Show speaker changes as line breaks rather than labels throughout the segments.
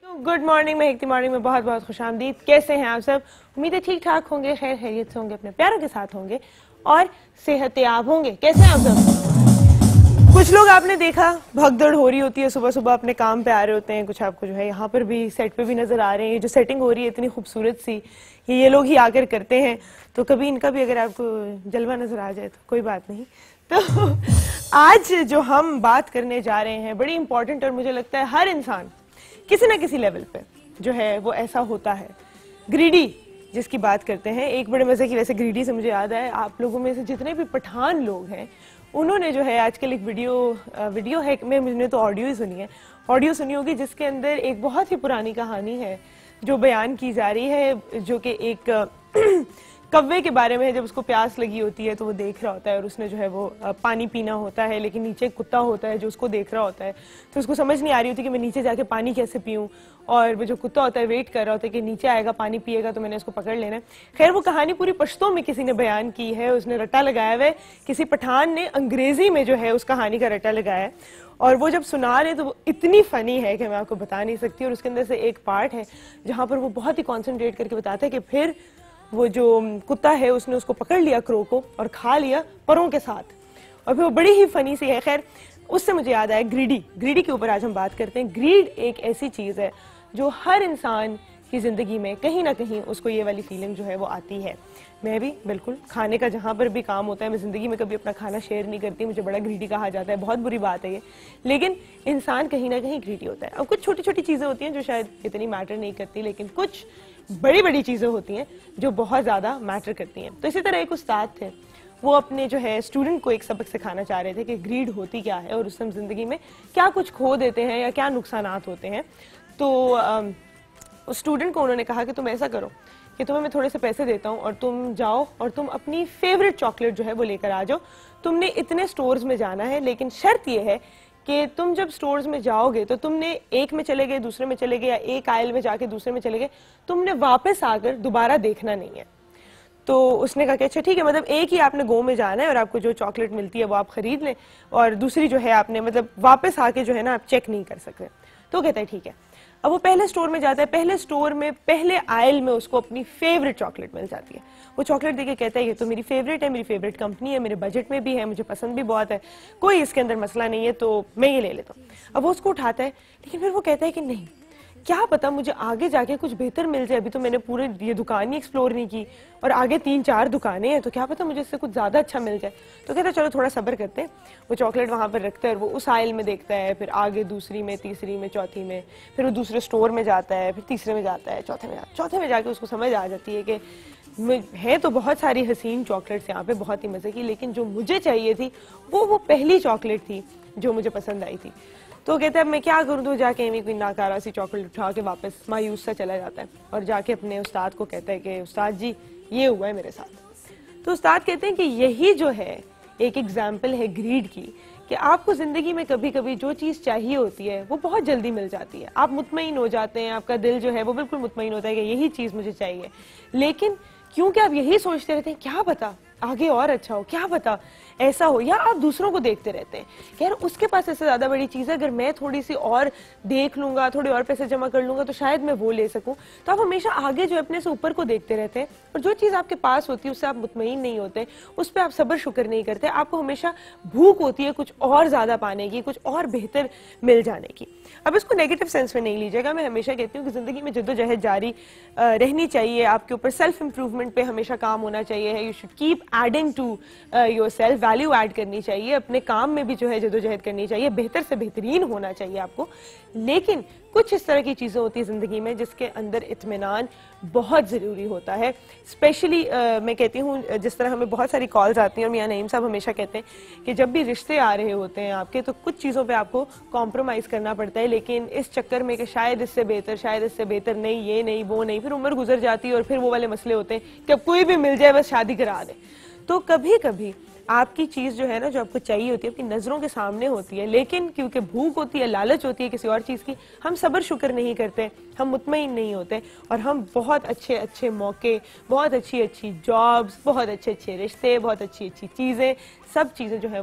Good morning में हेक्ती morning में बहुत बहुत खुशामदीद। कैसे हैं आप सब? उम्मीद है ठीक ठाक होंगे, खैर खैरियत से होंगे, अपने प्यारों के साथ होंगे और सेहतयाब होंगे। कैसे हैं आप सब? कुछ लोग आपने देखा भगदड़ हो रही होती है, सुबह सुबह अपने काम पे आ रहे होते हैं। कुछ आपको जो है यहाँ पर भी सेट पे भी नजर आ रहे हैं। ये जो सेटिंग हो रही है इतनी खूबसूरत सी, ये लोग ही आकर करते हैं। तो कभी इनका भी अगर आपको जलवा नजर आ जाए तो कोई बात नहीं। तो आज जो हम बात करने जा रहे हैं बड़ी इंपॉर्टेंट, और मुझे लगता है हर इंसान किसी ना किसी लेवल पे जो है वो ऐसा होता है। ग्रीडी जिसकी बात करते हैं, एक बड़े मजे की, वैसे ग्रीडी से मुझे याद है, आप लोगों में से जितने भी पठान लोग हैं उन्होंने जो है आजकल एक वीडियो है, मैंने तो ऑडियो ही सुनी है, ऑडियो सुनी होगी, जिसके अंदर एक बहुत ही पुरानी कहानी है जो बयान की जा रही है, जो कि एक कव्वे के बारे में है। जब उसको प्यास लगी होती है तो वो देख रहा होता है और उसने जो है वो पानी पीना होता है, लेकिन नीचे एक कुत्ता होता है जो उसको देख रहा होता है। तो उसको समझ नहीं आ रही होती कि मैं नीचे जाके पानी कैसे पीऊं, और वो जो कुत्ता होता है वेट कर रहा होता है कि नीचे आएगा पानी पिएगा तो मैंने उसको पकड़ लेना है। खैर वो कहानी पूरी पश्तो में किसी ने बयान की है, उसने रट्टा लगाया हुआ है, किसी पठान ने अंग्रेजी में जो है उस कहानी का रट्टा लगाया है, और वो जब सुना रहे तो वो इतनी फनी है कि मैं आपको बता नहीं सकती। और उसके अंदर से एक पार्ट है जहां पर वो बहुत ही कॉन्सेंट्रेट करके बताता है कि फिर वो जो कुत्ता है उसने उसको पकड़ लिया, क्रो को, और खा लिया परों के साथ, और फिर वो बड़ी ही फनी सी है। खैर उससे मुझे याद आया ग्रीडी के ऊपर आज हम बात करते हैं। ग्रीड एक ऐसी चीज है जो हर इंसान की जिंदगी में कहीं ना कहीं उसको ये वाली फीलिंग जो है वो आती है। मैं भी बिल्कुल, खाने का जहां पर भी काम होता है, मैं जिंदगी में कभी अपना खाना शेयर नहीं करती, मुझे बड़ा ग्रीडी कहा जाता है, बहुत बुरी बात है ये, लेकिन इंसान कहीं ना कहीं ग्रीडी होता है। अब कुछ छोटी छोटी चीजें होती हैं जो शायद इतनी मैटर नहीं करती, लेकिन कुछ बड़ी बड़ी चीजें होती हैं जो बहुत ज्यादा मैटर करती हैं। तो इसी तरह एक उस्ताद थे, वो अपने जो है स्टूडेंट को एक सबक सिखाना चाह रहे थे कि ग्रीड होती क्या है और उससे हम जिंदगी में क्या कुछ खो देते हैं या क्या नुकसानात होते हैं। तो उस स्टूडेंट को उन्होंने कहा कि तुम ऐसा करो कि तुम्हें मैं थोड़े से पैसे देता हूँ और तुम जाओ और तुम अपनी फेवरेट चॉकलेट जो है वो लेकर आ जाओ। तुमने इतने स्टोर्स में जाना है, लेकिन शर्त यह है कि तुम जब स्टोर्स में जाओगे तो तुमने एक में चले गए, दूसरे में चले गए, या एक आयल में जाके दूसरे में चले गए, तुमने वापस आकर दोबारा देखना नहीं है। तो उसने कहा कि अच्छा ठीक है, मतलब एक ही आपने गो में जाना है और आपको जो चॉकलेट मिलती है वो आप खरीद लें, और दूसरी जो है आपने मतलब वापस आके जो है ना आप चेक नहीं कर सकते। तो कहता है ठीक है। अब वो पहले स्टोर में जाता है, पहले स्टोर में पहले आयल में उसको अपनी फेवरेट चॉकलेट मिल जाती है। वो चॉकलेट देके कहता है ये तो मेरी फेवरेट है, मेरी फेवरेट कंपनी है, मेरे बजट में भी है, मुझे पसंद भी बहुत है, कोई इसके अंदर मसला नहीं है, तो मैं ये ले लेता हूँ। अब वो उसको उठाता है, लेकिन फिर वो कहता है कि नहीं, क्या पता मुझे आगे जाके कुछ बेहतर मिल जाए, अभी तो मैंने पूरे ये दुकान ही एक्सप्लोर नहीं की और आगे 3-4 दुकानें हैं, तो क्या पता मुझे इससे कुछ ज्यादा अच्छा मिल जाए। तो कहता है चलो थोड़ा सब्र करते हैं। वो चॉकलेट वहां पर रखता है और वो उस आयल में देखता है, फिर आगे दूसरी में, तीसरी में, चौथी में, फिर वो दूसरे स्टोर में जाता है, फिर तीसरे में जाता है, चौथे में जाके उसको समझ आ जाती है कि है तो बहुत सारी हसीन चॉकलेट्स यहाँ पे, बहुत ही मजे की, लेकिन जो मुझे चाहिए थी वो पहली चॉकलेट थी जो मुझे पसंद आई थी। तो कहते हैं अब मैं क्या करूं, तो जाके एमी कोई नाकारा सी चॉकलेट उठा के वापस मायूस सा चला जाता है और जाके अपने उस्ताद को कहता है कि उस्ताद जी ये हुआ है मेरे साथ। तो उस्ताद कहते हैं कि यही जो है एक एग्जाम्पल है ग्रीड की, कि आपको जिंदगी में कभी कभी जो चीज चाहिए होती है वो बहुत जल्दी मिल जाती है, आप मुतमईन हो जाते हैं, आपका दिल जो है वो बिल्कुल मुतमईन होता है कि यही चीज मुझे चाहिए, लेकिन क्योंकि आप यही सोचते रहते हैं क्या पता आगे और अच्छा हो, क्या पता ऐसा हो, या आप दूसरों को देखते रहते हैं कि यार उसके पास ऐसे ज्यादा बड़ी चीज है, अगर मैं थोड़ी सी और देख लूंगा, थोड़े और पैसे जमा कर लूंगा तो शायद मैं वो ले सकूं। तो आप हमेशा आगे जो अपने से ऊपर को देखते रहते हैं, और जो चीज आपके पास होती है उससे आप मुतमईन नहीं होते, उस पर आप सब्र शुक्र नहीं करते, आपको हमेशा भूख होती है कुछ और ज्यादा पाने की, कुछ और बेहतर मिल जाने की। अब इसको नेगेटिव सेंस में नहीं लीजिएगा, मैं हमेशा कहती हूँ कि जिंदगी में जद्दोजहद जारी रहनी चाहिए, आपके ऊपर सेल्फ इंप्रूवमेंट पे हमेशा काम होना चाहिए, you should keep adding to yourself, value add करनी चाहिए, अपने काम में भी जो है जद्दोजहद करनी चाहिए, बेहतर से बेहतरीन होना चाहिए आपको। लेकिन कुछ इस तरह की चीजें होती है जिंदगी में जिसके अंदर इत्मीनान बहुत जरूरी होता है। स्पेशली मैं कहती हूँ, जिस तरह हमें बहुत सारी कॉल्स आती हैं और मियां नईम साहब हमेशा कहते हैं कि जब भी रिश्ते आ रहे होते हैं आपके, तो कुछ चीजों पे आपको कॉम्प्रोमाइज करना पड़ता है, लेकिन इस चक्कर में कि शायद इससे बेहतर नहीं, ये नहीं, वो नहीं, फिर उम्र गुजर जाती है और फिर वो वाले मसले होते हैं कि अब कोई भी मिल जाए बस शादी करा दे। तो कभी कभी आपकी चीज जो है ना, जो आपको चाहिए होती है, आपकी नजरों के सामने होती है, लेकिन क्योंकि भूख होती है, लालच होती है किसी और चीज की, हम सब्र शुक्र नहीं करते, हम मुतमईन नहीं होते, और हम बहुत अच्छे अच्छे मौके, बहुत अच्छी अच्छी जॉब्स, बहुत अच्छे अच्छे रिश्ते, बहुत अच्छी अच्छी चीजें, सब चीजें जो है वो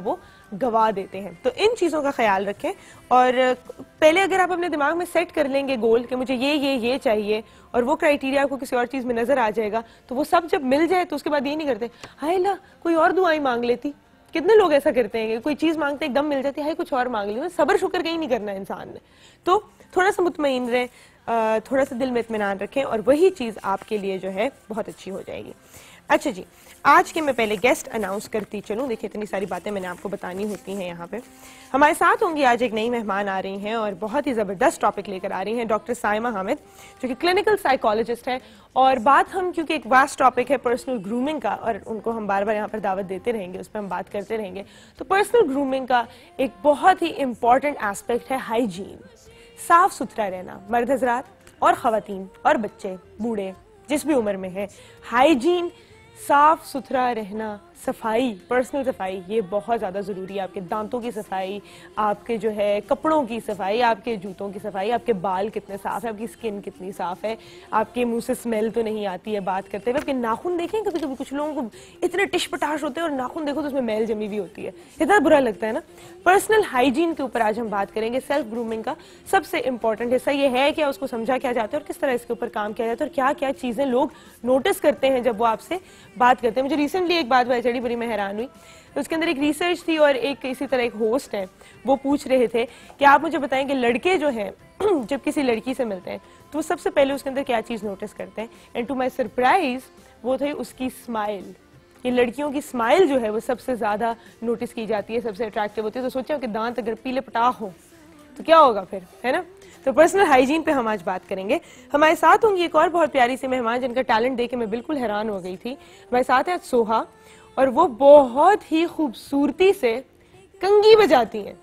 गवा देते हैं। तो इन चीज़ों का ख्याल रखें और पहले अगर आप अपने दिमाग में सेट कर लेंगे गोल कि मुझे ये चाहिए और वो क्राइटेरिया आपको किसी और चीज़ में नजर आ जाएगा, तो वो सब जब मिल जाए तो उसके बाद ये नहीं करते हाय ला कोई और दुआएं मांग लेती। कितने लोग ऐसा करते हैं कि कोई चीज़ मांगते एकदम मिल जाती है, कुछ और मांग ली। सब्र शुक्र कहीं नहीं करना इंसान ने। तो थोड़ा सा मुतमईन रहें, थोड़ा सा दिल में इत्मीनान रखें और वही चीज़ आपके लिए जो है बहुत अच्छी हो जाएगी। अच्छा जी, आज के मैं पहले गेस्ट अनाउंस करती चलूं। देखिए इतनी सारी बातें मैंने आपको बतानी होती हैं। यहाँ पे हमारे साथ होंगी आज एक नई मेहमान आ रही हैं और बहुत ही ज़बरदस्त टॉपिक लेकर आ रही हैं, डॉक्टर साइमा हामिद, जो कि क्लिनिकल साइकोलॉजिस्ट हैं। और बात हम, क्योंकि एक वास्ट टॉपिक है पर्सनल ग्रूमिंग का और उनको हम बार बार यहाँ पर दावत देते रहेंगे, उस पर हम बात करते रहेंगे। तो पर्सनल ग्रूमिंग का एक बहुत ही इंपॉर्टेंट एस्पेक्ट है हाइजीन, साफ सुथरा रहना। मर्द हजरात और ख़वातीन और बच्चे बूढ़े जिस भी उम्र में है, हाइजीन, साफ सुथरा रहना, सफाई, पर्सनल सफाई, ये बहुत ज़्यादा ज़रूरी है। आपके दांतों की सफाई, आपके जो है कपड़ों की सफाई, आपके जूतों की सफाई, आपके बाल कितने साफ है, आपकी स्किन कितनी साफ है, आपके मुंह से स्मेल तो नहीं आती है बात करते हुए, आपके नाखून देखें। कभी कभी कुछ लोगों को इतने टिशपटाश होते हैं और नाखून देखो तो उसमें मैल जमी हुई होती है, इतना बुरा लगता है ना। पर्सनल हाइजीन के ऊपर आज हम बात करेंगे। सेल्फ ग्रूमिंग का सबसे इंपॉर्टेंट हिस्सा ये है क्या उसको समझा क्या जाता है और किस तरह इसके ऊपर काम किया जाता है और क्या क्या चीज़ें लोग नोटिस करते हैं जब वो आपसे बात करते हैं। मुझे रिसेंटली एक बात पता चली, बड़ी मैं हैरान हुई। तो उसके अंदर एक रिसर्च थी और एक इसी तरह एक होस्ट है, वो पूछ रहे थे कि आप मुझे बताएं कि लड़के जो हैं जब किसी लड़की से मिलते हैं तो वो सबसे पहले उसके अंदर क्या चीज़ नोटिस करते हैं। एंड टू माई सरप्राइज वो थी उसकी स्माइल। ये लड़कियों की स्माइल जो है वो सबसे ज़्यादा नोटिस की जाती है, सबसे अट्रैक्टिव होती है। तो सोचा कि दांत अगर पीले पटाख हो तो क्या होगा फिर, है ना। तो पर्सनल हाइजीन पे हम आज बात करेंगे। हमारे साथ होंगी एक और बहुत प्यारी सी मेहमान जिनका टैलेंट देख के मैं बिल्कुल हैरान हो गई थी। हमारे साथ है सोहा और वो बहुत ही खूबसूरती से कंगी बजाती हैं।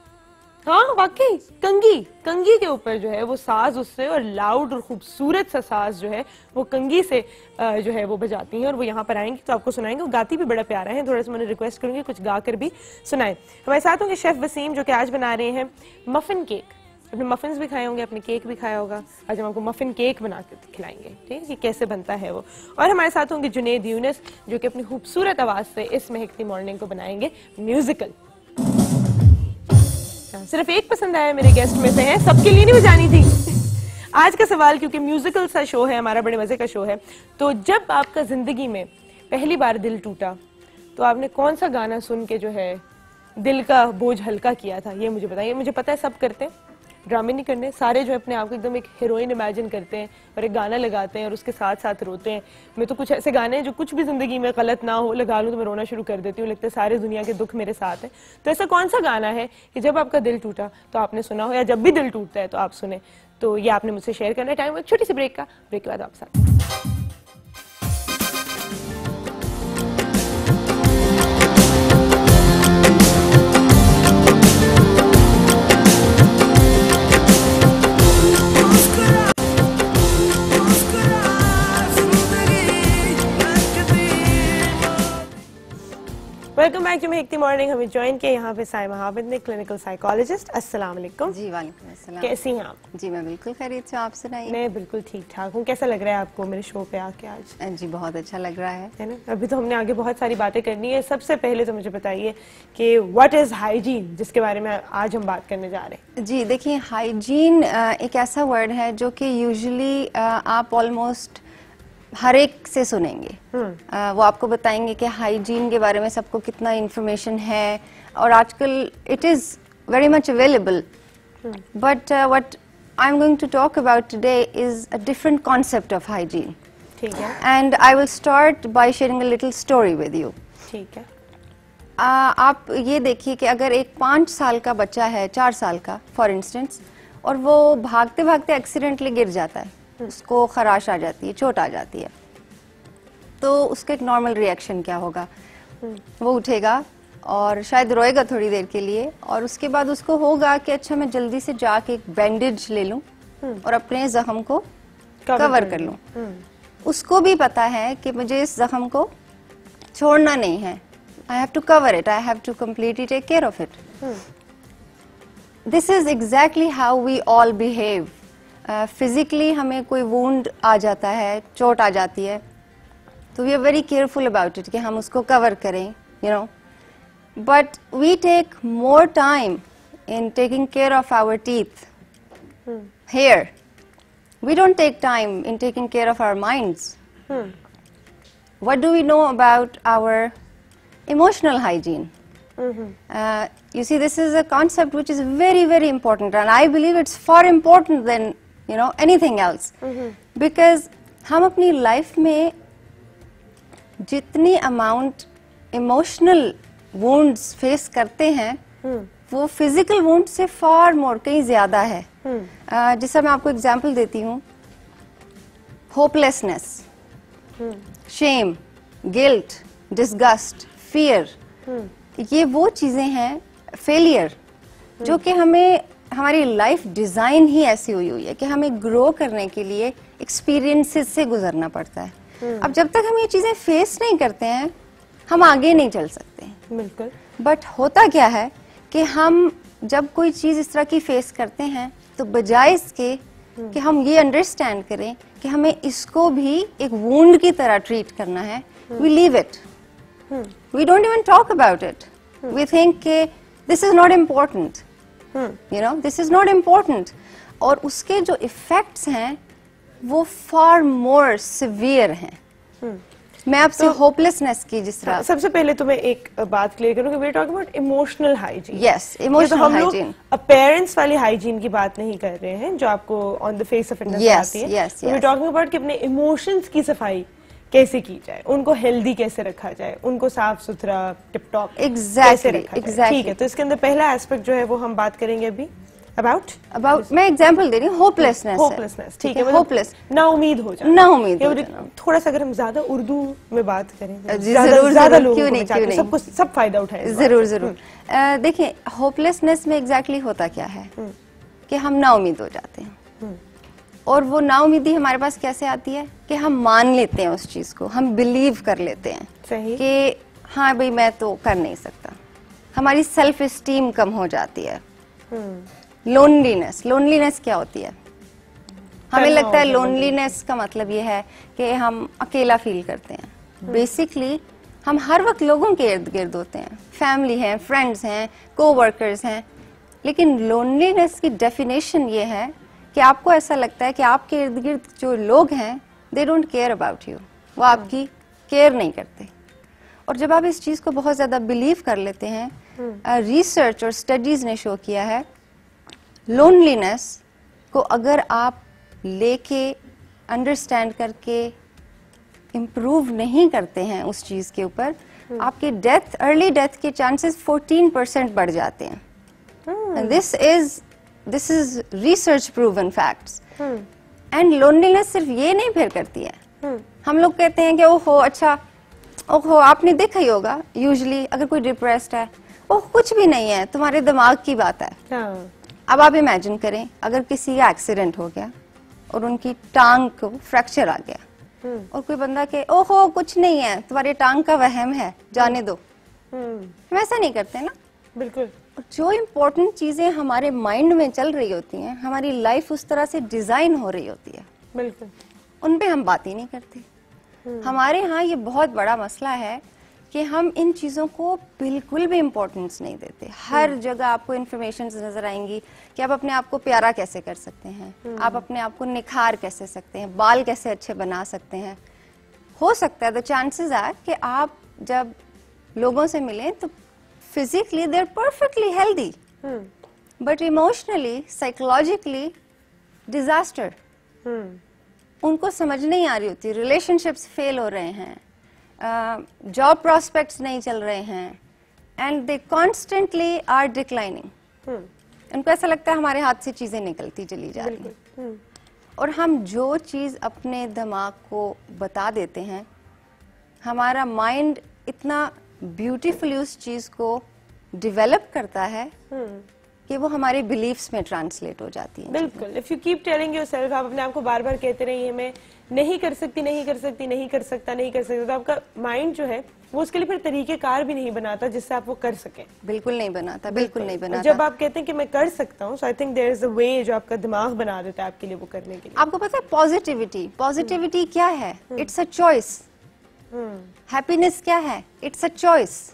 हाँ वाकई कंगी के ऊपर जो है वो साज उससे और लाउड और खूबसूरत सा साज जो है वो कंगी से जो है वो बजाती हैं और वो यहाँ पर आएंगी तो आपको सुनाएंगे। वो गाती भी बड़ा प्यारा है, थोड़ा सा मैंने रिक्वेस्ट करूंगी कुछ गा कर भी सुनाएं। हमारे साथ होंगे शेफ वसीम जो कि आज बना रहे हैं मफिन केक। अपने मफिन्स भी खाए होंगे, अपने केक भी खाया होगा। आज हम आपको मफिन केक बना के खिलाएंगे, ठीक है, कि कैसे बनता है वो। और हमारे साथ होंगे जुनेद यूनुस जो कि अपनी खूबसूरत आवाज से इस महकती मॉर्निंग को बनाएंगे म्यूजिकल। सिर्फ एक पसंद आया मेरे गेस्ट में से है, सबके लिए नहीं बजानी थी। आज का सवाल, क्योंकि म्यूजिकल सा शो है हमारा, बड़े मजे का शो है, तो जब आपका जिंदगी में पहली बार दिल टूटा तो आपने कौन सा गाना सुन के जो है दिल का बोझ हल्का किया था, ये मुझे बताइए। मुझे पता है सब करते हैं, ड्रामे नहीं करने, सारे जो अपने आप को एकदम एक हीरोइन इमेजिन करते हैं और एक गाना लगाते हैं और उसके साथ साथ रोते हैं। मैं तो कुछ ऐसे गाने हैं जो कुछ भी जिंदगी में गलत ना हो लगा लूं तो मैं रोना शुरू कर देती हूँ, लगता है सारे दुनिया के दुख मेरे साथ है। तो ऐसा कौन सा गाना है कि जब आपका दिल टूटा तो आपने सुना हो, या जब भी दिल टूटता है तो आप सुने? तो ये आपने मुझसे शेयर करना है। टाइम एक छोटी सी ब्रेक का, ब्रेक के बाद आप साथ। वेलकम बैक टू महकती मॉर्निंग। हमें ज्वाइन किया यहाँ पे साइमा हामिद ने, क्लिनिकल साइकोलॉजिस्ट। अस्सलाम वालेकुम।
जी वालेकुम अस्सलाम।
कैसी हैं आप?
जी मैं बिल्कुल खैरियत से, आप सुनाइए।
मैं बिल्कुल ठीक ठाक हूँ। कैसा लग रहा है आपको मेरे शो पे आके आज?
जी बहुत अच्छा लग रहा है
ना। अभी तो हमने आगे बहुत सारी बातें करनी है। सबसे पहले तो मुझे बताइए कि व्हाट इज हाइजीन, जिसके बारे में आज हम बात करने जा रहे हैं।
जी देखिए, हाइजीन एक ऐसा वर्ड है जो कि यूजुअली आप ऑलमोस्ट हर एक से सुनेंगे। वो आपको बताएंगे कि हाइजीन के बारे में सबको कितना इंफॉर्मेशन है और आजकल it is very much available, but what I am going to talk about today is a different concept of hygiene.
ठीक है।
And I will start by sharing a little story with you.
ठीक है।
आप ये देखिए कि अगर एक 5 साल का बच्चा है, 4 साल का फॉर इंस्टेंस, और वो भागते भागते एक्सीडेंटली गिर जाता है, उसको खराश आ जाती है, चोट आ जाती है, तो उसका एक नॉर्मल रिएक्शन क्या होगा? वो उठेगा और शायद रोएगा थोड़ी देर के लिए और उसके बाद उसको होगा कि अच्छा मैं जल्दी से जाके एक बैंडेज ले लूं और अपने जख्म को कवर कर लूं। उसको भी पता है कि मुझे इस जख्म को छोड़ना नहीं है, I have to cover it, I have to completely take care of it. This is exactly how we all behave. Physically हमें कोई वुंड आ जाता है, चोट आ जाती है, तो we are very careful about it कि हम उसको कवर करें, you know. but we take more time in taking care of our teeth, hair. We don't take time in taking care of our minds. What do we know about our emotional hygiene? You see, this is a concept which is very, very important, and I believe it's far important than anything else. Because हम अपनी life में जितनी amount emotional wounds face करते हैं वो physical wound से फार मोर कहीं ज्यादा है. जिसका मैं आपको एग्जांपल देती हूँ. Hopelessness, shame, guilt, disgust, fear, ये वो चीजें हैं, फेलियर, जो कि हमें हमारी लाइफ डिजाइन ही ऐसी हुई है कि हमें ग्रो करने के लिए एक्सपीरियंसेस से गुजरना पड़ता है. अब जब तक हम ये चीजें फेस नहीं करते हैं हम आगे नहीं चल सकते.
बिल्कुल.
बट होता क्या है कि हम जब कोई चीज इस तरह की फेस करते हैं तो बजाय इसके कि हम ये अंडरस्टैंड करें कि हमें इसको भी एक वुंड की तरह ट्रीट करना है, we leave it. We don't even talk about it. We think कि this is not important, this is not important. और उसके जो इफेक्ट्स हैं वो फार मोर सिवियर हैं. मैं आपसे होपलेसनेस की जिस तरह
सबसे पहले तो मैं एक बात क्लियर करूं कि we are talking about emotional hygiene.
Yes, emotional hygiene.
Parents वाली हाइजीन की बात नहीं कर रहे हैं जो आपको on the face of it नजर आती है. वी आर टॉकिंग अबाउट कि अपने इमोशंस की सफाई कैसे की जाए, उनको हेल्दी कैसे रखा जाए, उनको साफ सुथरा टिप टॉप कैसे रखा जाए. ठीक है, तो इसके अंदर पहला एस्पेक्ट जो है वो हम बात करेंगे अभी अबाउट
मैं एग्जांपल दे रही हूँ. होपलेसनेस.
ठीक है,
होपलेस,
ना उम्मीद हो जाए.
ना उम्मीद हो जाए.
थोड़ा सा अगर हम ज्यादा उर्दू में बात करें,
ज्यादा लोग क्यों नहीं,
सबको सब फायदा उठाएं.
जरूर. देखिए, होपलेसनेस में एग्जैक्टली होता क्या है कि हम ना उम्मीद हो जाते हैं. और वो ना उम्मीदी हमारे पास कैसे आती है कि हम मान लेते हैं उस चीज को, हम बिलीव कर लेते हैं.
सही.
कि हाँ भाई मैं तो कर नहीं सकता. हमारी सेल्फ एस्टीम कम हो जाती है. लोनलीनेस क्या होती है? हमें लगता है लोनलीनेस का मतलब ये है कि हम अकेला फील करते हैं. बेसिकली हम हर वक्त लोगों के इर्द गिर्द होते हैं, फैमिली हैं, फ्रेंड्स हैं, कोवर्कर्स हैं. लेकिन लोनलीनेस की डेफिनेशन ये है कि आपको ऐसा लगता है कि आपके इर्द गिर्द जो लोग हैं they don't care about you, वो आपकी केयर नहीं करते. और जब आप इस चीज को बहुत ज्यादा बिलीव कर लेते हैं, रिसर्च और स्टडीज ने शो किया है लोनलीनेस को अगर आप लेके अंडरस्टैंड करके इम्प्रूव नहीं करते हैं उस चीज के ऊपर, आपके अर्ली डेथ के चांसेस 14% बढ़ जाते हैं. This is research proven facts. And loneliness सिर्फ ये नहीं फिर करती है. हम लोग कहते हैं कि ओहो आपने देखा ही होगा, यूजुअली अगर कोई डिप्रेस्ड है, ओह कुछ भी नहीं है, तुम्हारे दिमाग की बात है. अब आप इमेजिन करें अगर किसी का एक्सीडेंट हो गया और उनकी टांग को फ्रैक्चर आ गया और कोई बंदा के ओहो कुछ नहीं है, तुम्हारी टांग का वहम है, जाने दो. हम ऐसा नहीं करते ना.
बिल्कुल.
जो इम्पोर्टेंट चीजें हमारे माइंड में चल रही होती हैं, हमारी लाइफ उस तरह से डिजाइन हो रही होती है,
बिल्कुल,
उन पे हम बात ही नहीं करते. हमारे यहाँ ये बहुत बड़ा मसला है कि हम इन चीजों को बिल्कुल भी इम्पोर्टेंस नहीं देते. हर जगह आपको इन्फॉर्मेशन नजर आएंगी कि आप अपने आप को प्यारा कैसे कर सकते हैं, आप अपने आप को निखार कैसे सकते हैं, बाल कैसे अच्छे बना सकते हैं. हो सकता है द चांसेस आर कि आप जब लोगों से मिलें तो physically they are perfectly healthy, but emotionally, psychologically disaster. उनको समझ नहीं आ रही होती, रिलेशनशिप्स फेल हो रहे हैं, जॉब प्रोस्पेक्ट्स नहीं चल रहे हैं, and they constantly are declining. उनको ऐसा लगता है हमारे हाथ से चीजें निकलती चली जा रही हैं. और हम जो चीज अपने दिमाग को बता देते हैं, हमारा माइंड इतना ब्यूटीफुली उस चीज को डेवलप करता है कि वो हमारे बिलीफ्स में ट्रांसलेट हो जाती है.
बिल्कुल. If you keep telling yourself, आप अपने आप को बार बार कहते रहिए मैं नहीं कर सकती, नहीं कर सकती, नहीं कर सकता, नहीं कर सकता, तो आपका माइंड जो है वो उसके लिए फिर तरीकेकार भी नहीं बनाता जिससे आप वो कर सकें.
बिल्कुल नहीं बनाता, बिल्कुल नहीं बनाता.
जब आप कहते हैं कि मैं कर सकता हूँ, so I think there is a way जो आपका दिमाग बना देता है आपके लिए वो करने के लिए.
आपको पता है पॉजिटिविटी क्या है? It's a choice. हैप्पीनेस क्या है? It's a choice.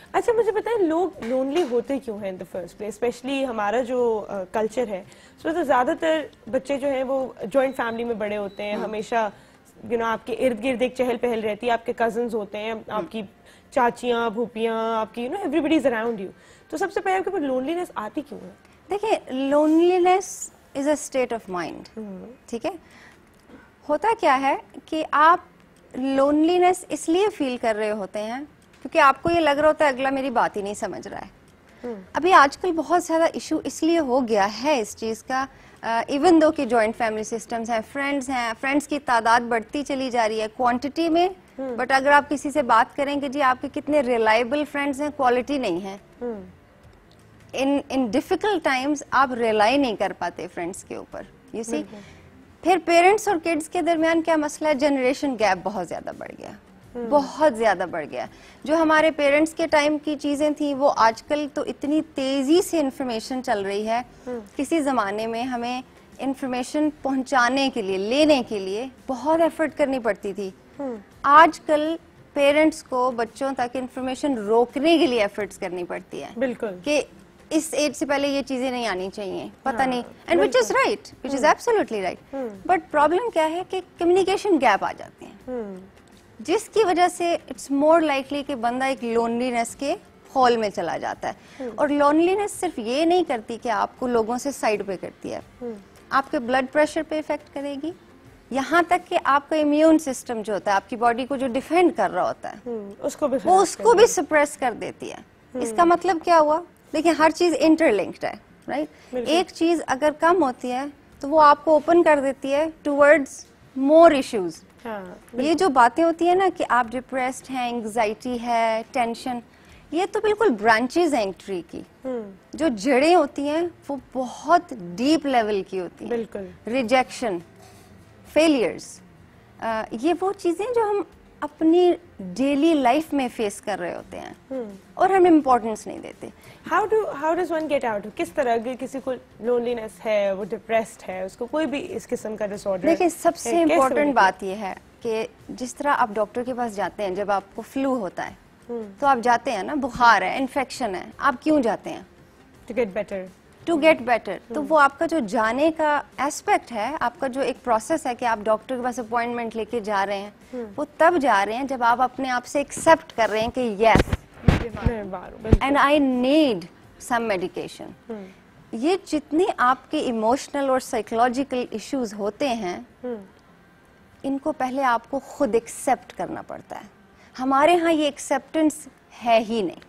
अच्छा मुझे बताएं, लोग लोनली होते क्यों हैं in the first place? Specially हमारा जो कल्चर है उसमें तो ज्यादातर बच्चे जो हैं वो जॉइंट फैमिली में बड़े होते हैं, हमेशा आपके इर्द गिर्द एक चहल पहल रहती है, आपके कजन्स होते हैं, आपकी चाचियां भूपियां, आपकी एवरीबडी इज अराउंड यू। तो सबसे पहले आपके ऊपर लोनलीनेस आती क्यों है?
देखिए, loneliness is a state of mind, ठीक है। होता क्या है कि आप लोनलीनेस इसलिए फील कर रहे होते हैं क्योंकि आपको ये लग रहा होता है अगला मेरी बात ही नहीं समझ रहा है। अभी आजकल बहुत ज्यादा इशू इसलिए हो गया है इस चीज का, इवन दो कि जॉइंट फैमिली सिस्टम्स हैं, फ्रेंड्स की तादाद बढ़ती चली जा रही है क्वांटिटी में, बट अगर आप किसी से बात करेंगे जी आपके कितने रिलायबल फ्रेंड्स हैं, क्वालिटी नहीं है। इन डिफिकल्ट टाइम्स आप रिलाई नहीं कर पाते फ्रेंड्स के ऊपर, यू सी। फिर पेरेंट्स और किड्स के दरमियान क्या मसला है, जनरेशन गैप बहुत ज्यादा बढ़ गया, बहुत ज्यादा बढ़ गया। जो हमारे पेरेंट्स के टाइम की चीजें थी वो आजकल तो इतनी तेजी से इंफॉर्मेशन चल रही है, किसी जमाने में हमें इंफॉर्मेशन पहुंचाने के लिए, लेने के लिए बहुत एफर्ट करनी पड़ती थी। आजकल पेरेंट्स को बच्चों तक इंफॉर्मेशन रोकने के लिए एफर्ट्स करनी पड़ती है,
बिल्कुल, कि
इस एज से पहले ये चीजें नहीं आनी चाहिए, पता नहीं, and which is right, which is absolutely right. But problem क्या है कि कम्युनिकेशन गैप आ जाते हैं, जिसकी वजह से इट्स मोर लाइकली कि बंदा एक लोनलीनेस के हॉल में चला जाता है। और लोनलीनेस सिर्फ ये नहीं करती कि आपको लोगों से साइड पे करती है, आपके ब्लड प्रेशर पे इफेक्ट करेगी, यहाँ तक कि आपका इम्यून सिस्टम जो होता है, आपकी बॉडी को जो डिफेंड कर रहा होता है, उसको भी सप्रेस कर देती है। इसका मतलब क्या हुआ? देखिए, हर चीज इंटरलिंक्ड है, राइट? एक चीज अगर कम होती है तो वो आपको ओपन कर देती है टुवर्ड्स मोर इश्यूज। ये जो बातें होती है ना कि आप डिप्रेस्ड हैं, एंग्जाइटी है, टेंशन, ये तो बिल्कुल ब्रांचेस हैं एक ट्री की। जो जड़ें होती हैं वो बहुत डीप लेवल की होती हैं।
बिल्कुल,
रिजेक्शन, फेलियर्स, ये वो चीजें जो हम अपनी डेली लाइफ में फेस कर रहे होते हैं और हम इम्पोर्टेंस नहीं देते।
How does one get out? किस तरह, अगर किसी को लोनलीनेस है, वो डिप्रेस्ड है, उसको कोई भी इस किस्म का डिसऑर्डर,
देखिए सबसे इम्पोर्टेंट बात यह है कि जिस तरह आप डॉक्टर के पास जाते हैं जब आपको फ्लू होता है, तो आप जाते हैं ना, बुखार है, इन्फेक्शन है, आप क्यों जाते हैं?
To get better,
to get better. तो वो आपका जो जाने का एस्पेक्ट है, आपका जो एक प्रोसेस है कि आप डॉक्टर के पास अपॉइंटमेंट लेके जा रहे हैं, वो तब जा रहे हैं जब आप अपने आप से एक्सेप्ट कर रहे हैं कि yes and I need some medication. ये जितने आपके इमोशनल और साइकोलॉजिकल इश्यूज होते हैं, इनको पहले आपको खुद एक्सेप्ट करना पड़ता है। हमारे यहाँ ये एक्सेप्टेंस है ही नहीं।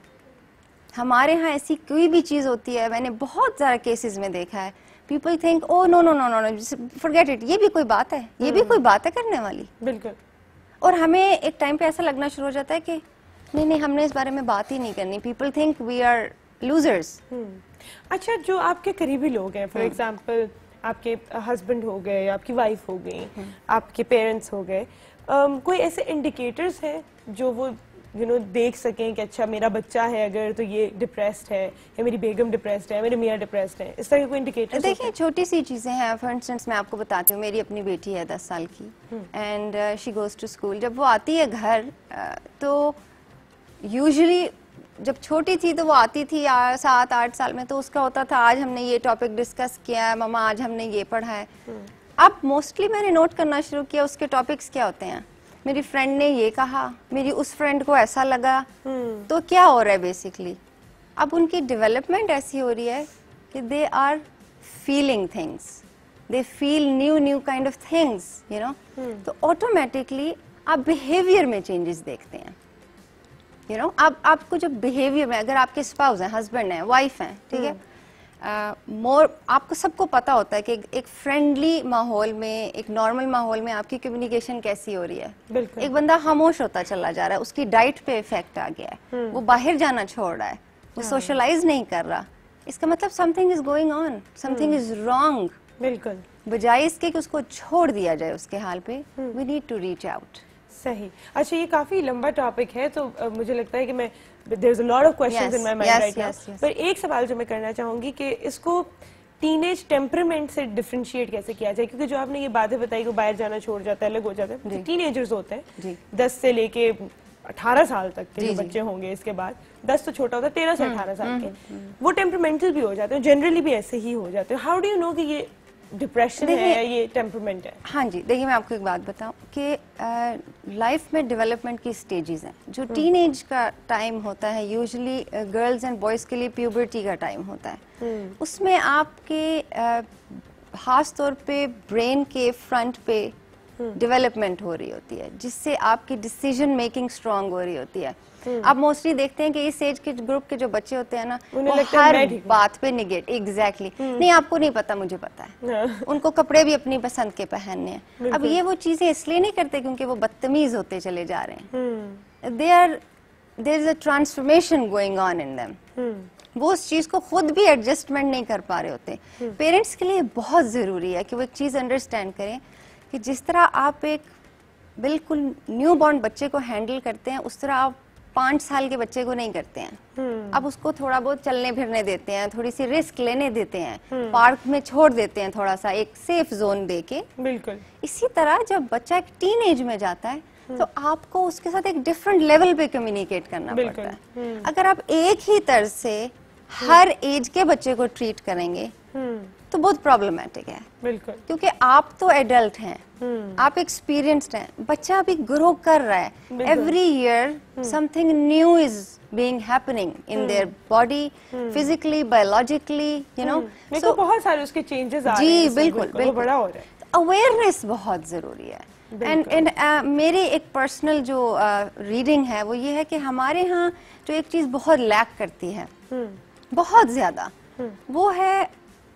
हमारे यहाँ ऐसी कोई भी चीज होती है, मैंने बहुत सारे केसेस में देखा है, people think oh no no no no, forget it, ये भी कोई बात है, ये भी कोई बात है करने वाली।
बिल्कुल।
और हमें एक टाइम पे ऐसा लगना शुरू हो जाता है कि नहीं नहीं, हमने इस बारे में बात ही नहीं करनी, people think we are losers.
अच्छा, जो आपके करीबी लोग हैं, फॉर एग्जाम्पल आपके हस्बैंड हो गए, आपकी वाइफ हो गई, आपके पेरेंट्स हो गए, कोई ऐसे इंडिकेटर्स हैं जो वो देख सकें कि अच्छा मेरा बच्चा है अगर तो ये डिप्रेस्ड है, या मेरी बेगम डिप्रेस्ड है, मेरे मियाँ डिप्रेस्ड है, इस तरह के कोई इंडिकेटर्स?
देखिए, छोटी सी चीजें हैं। फॉर इंस्टेंस मैं आपको बताती हूँ, मेरी अपनी बेटी है 10 साल की, and she goes to school. जब वो आती है घर, तो यूजुअली जब छोटी थी तो वो आती थी 7-8 साल में, तो उसका होता था आज हमने ये टॉपिक डिस्कस किया है, मम्मा आज हमने ये पढ़ा है। अब मोस्टली मैंने नोट करना शुरू किया उसके टॉपिक्स क्या होते हैं, मेरी फ्रेंड ने ये कहा, मेरी उस फ्रेंड को ऐसा लगा। तो क्या हो रहा है बेसिकली, अब उनकी डेवलपमेंट ऐसी हो रही है कि they are feeling things, they feel new kind of things, you know. तो ऑटोमेटिकली आप बिहेवियर में चेंजेस देखते हैं, यू नो। अब आपको जो बिहेवियर में, अगर आपके स्पाउस हैं, हस्बैंड हैं, वाइफ हैं, ठीक है, आपको सबको पता होता है कि एक फ्रेंडली माहौल में, एक नॉर्मल माहौल में आपकी कम्युनिकेशन कैसी हो रही है। एक बंदा खामोश होता चला जा रहा है, उसकी डाइट पे इफेक्ट आ गया है, वो बाहर जाना छोड़ रहा है, वो सोशलाइज नहीं कर रहा, इसका मतलब something is going on, something is wrong.
बिल्कुल।
बजाय इसके कि उसको छोड़ दिया जाए उसके हाल पे, we need to reach out.
सही। अच्छा, ये काफी लंबा टॉपिक है, तो मुझे लगता है कि मैं there's a lot of questions in my mind right now. पर एक सवाल जो मैं करना चाहूंगी कि इसको टीनेज टेम्परामेंट से डिफरेंशिएट कैसे किया जाए, क्योंकि जो आपने ये बातें बताई कि बाहर जाना छोड़ जाता है, अलग हो जाता है, टीनेजर्स होते हैं 10 से लेके 18 साल तक के जो बच्चे होंगे, इसके बाद 10 तो छोटा होता है, 13 से 18 साल के, वो टेम्परामेंटल भी हो जाते हैं, जनरली भी ऐसे ही हो जाते हैं। हाउ डू यू नो कि ये डिप्रेशन है या ये टेम्परामेंट है?
हाँ जी, देखिए मैं आपको एक बात बताऊं कि लाइफ में डेवलपमेंट की स्टेजेस हैं। जो टीनेज का टाइम होता है, यूजुअली गर्ल्स एंड बॉयज के लिए प्यूबर्टी का टाइम होता है। उसमें आपके खास तौर पे ब्रेन के फ्रंट पे डेवलपमेंट हो रही होती है, जिससे आपकी डिसीजन मेकिंग स्ट्रांग हो रही होती है। आप मोस्टली देखते हैं कि इस एज के ग्रुप के जो बच्चे होते हैं ना, वो हर बात पे निगेट, एग्जैक्टली नहीं आपको नहीं पता, मुझे पता है। उनको कपड़े भी अपनी पसंद के पहनने हैं। अब ये वो चीजें इसलिए नहीं करते क्योंकि वो बदतमीज होते चले जा रहे हैं। There is a transformation going on in them. वो उस चीज को खुद भी एडजस्टमेंट नहीं कर पा रहे होते। पेरेंट्स के लिए बहुत जरूरी है कि वो एक चीज अंडरस्टैंड करें कि जिस तरह आप एक बिल्कुल न्यू बॉर्न बच्चे को हैंडल करते हैं, उस तरह आप 5 साल के बच्चे को नहीं करते हैं। आप उसको थोड़ा बहुत चलने फिरने देते हैं, थोड़ी सी रिस्क लेने देते हैं, पार्क में छोड़ देते हैं, थोड़ा सा एक सेफ जोन देके।
बिल्कुल
इसी तरह जब बच्चा एक टीन एज में जाता है तो आपको उसके साथ एक डिफरेंट लेवल पे कम्युनिकेट करना पड़ता है। अगर आप एक ही तर्ज से हर एज के बच्चे को ट्रीट करेंगे तो बहुत प्रॉब्लमेटिक है।
बिल्कुल,
क्योंकि आप तो एडल्ट हैं, आप एक्सपीरियंस्ड हैं, बच्चा अभी ग्रो कर रहा है। Every year something new is being happening in their body, physically, biologically, you know.
So बहुत सारे उसके चेंजेस आ रहे हैं।
जी बिल्कुल,
वो बड़ा हो रहा है।
अवेयरनेस बहुत जरूरी है। एंड मेरी एक पर्सनल जो रीडिंग है वो ये है कि हमारे यहाँ जो एक चीज बहुत लैक करती है, बहुत ज्यादा, वो है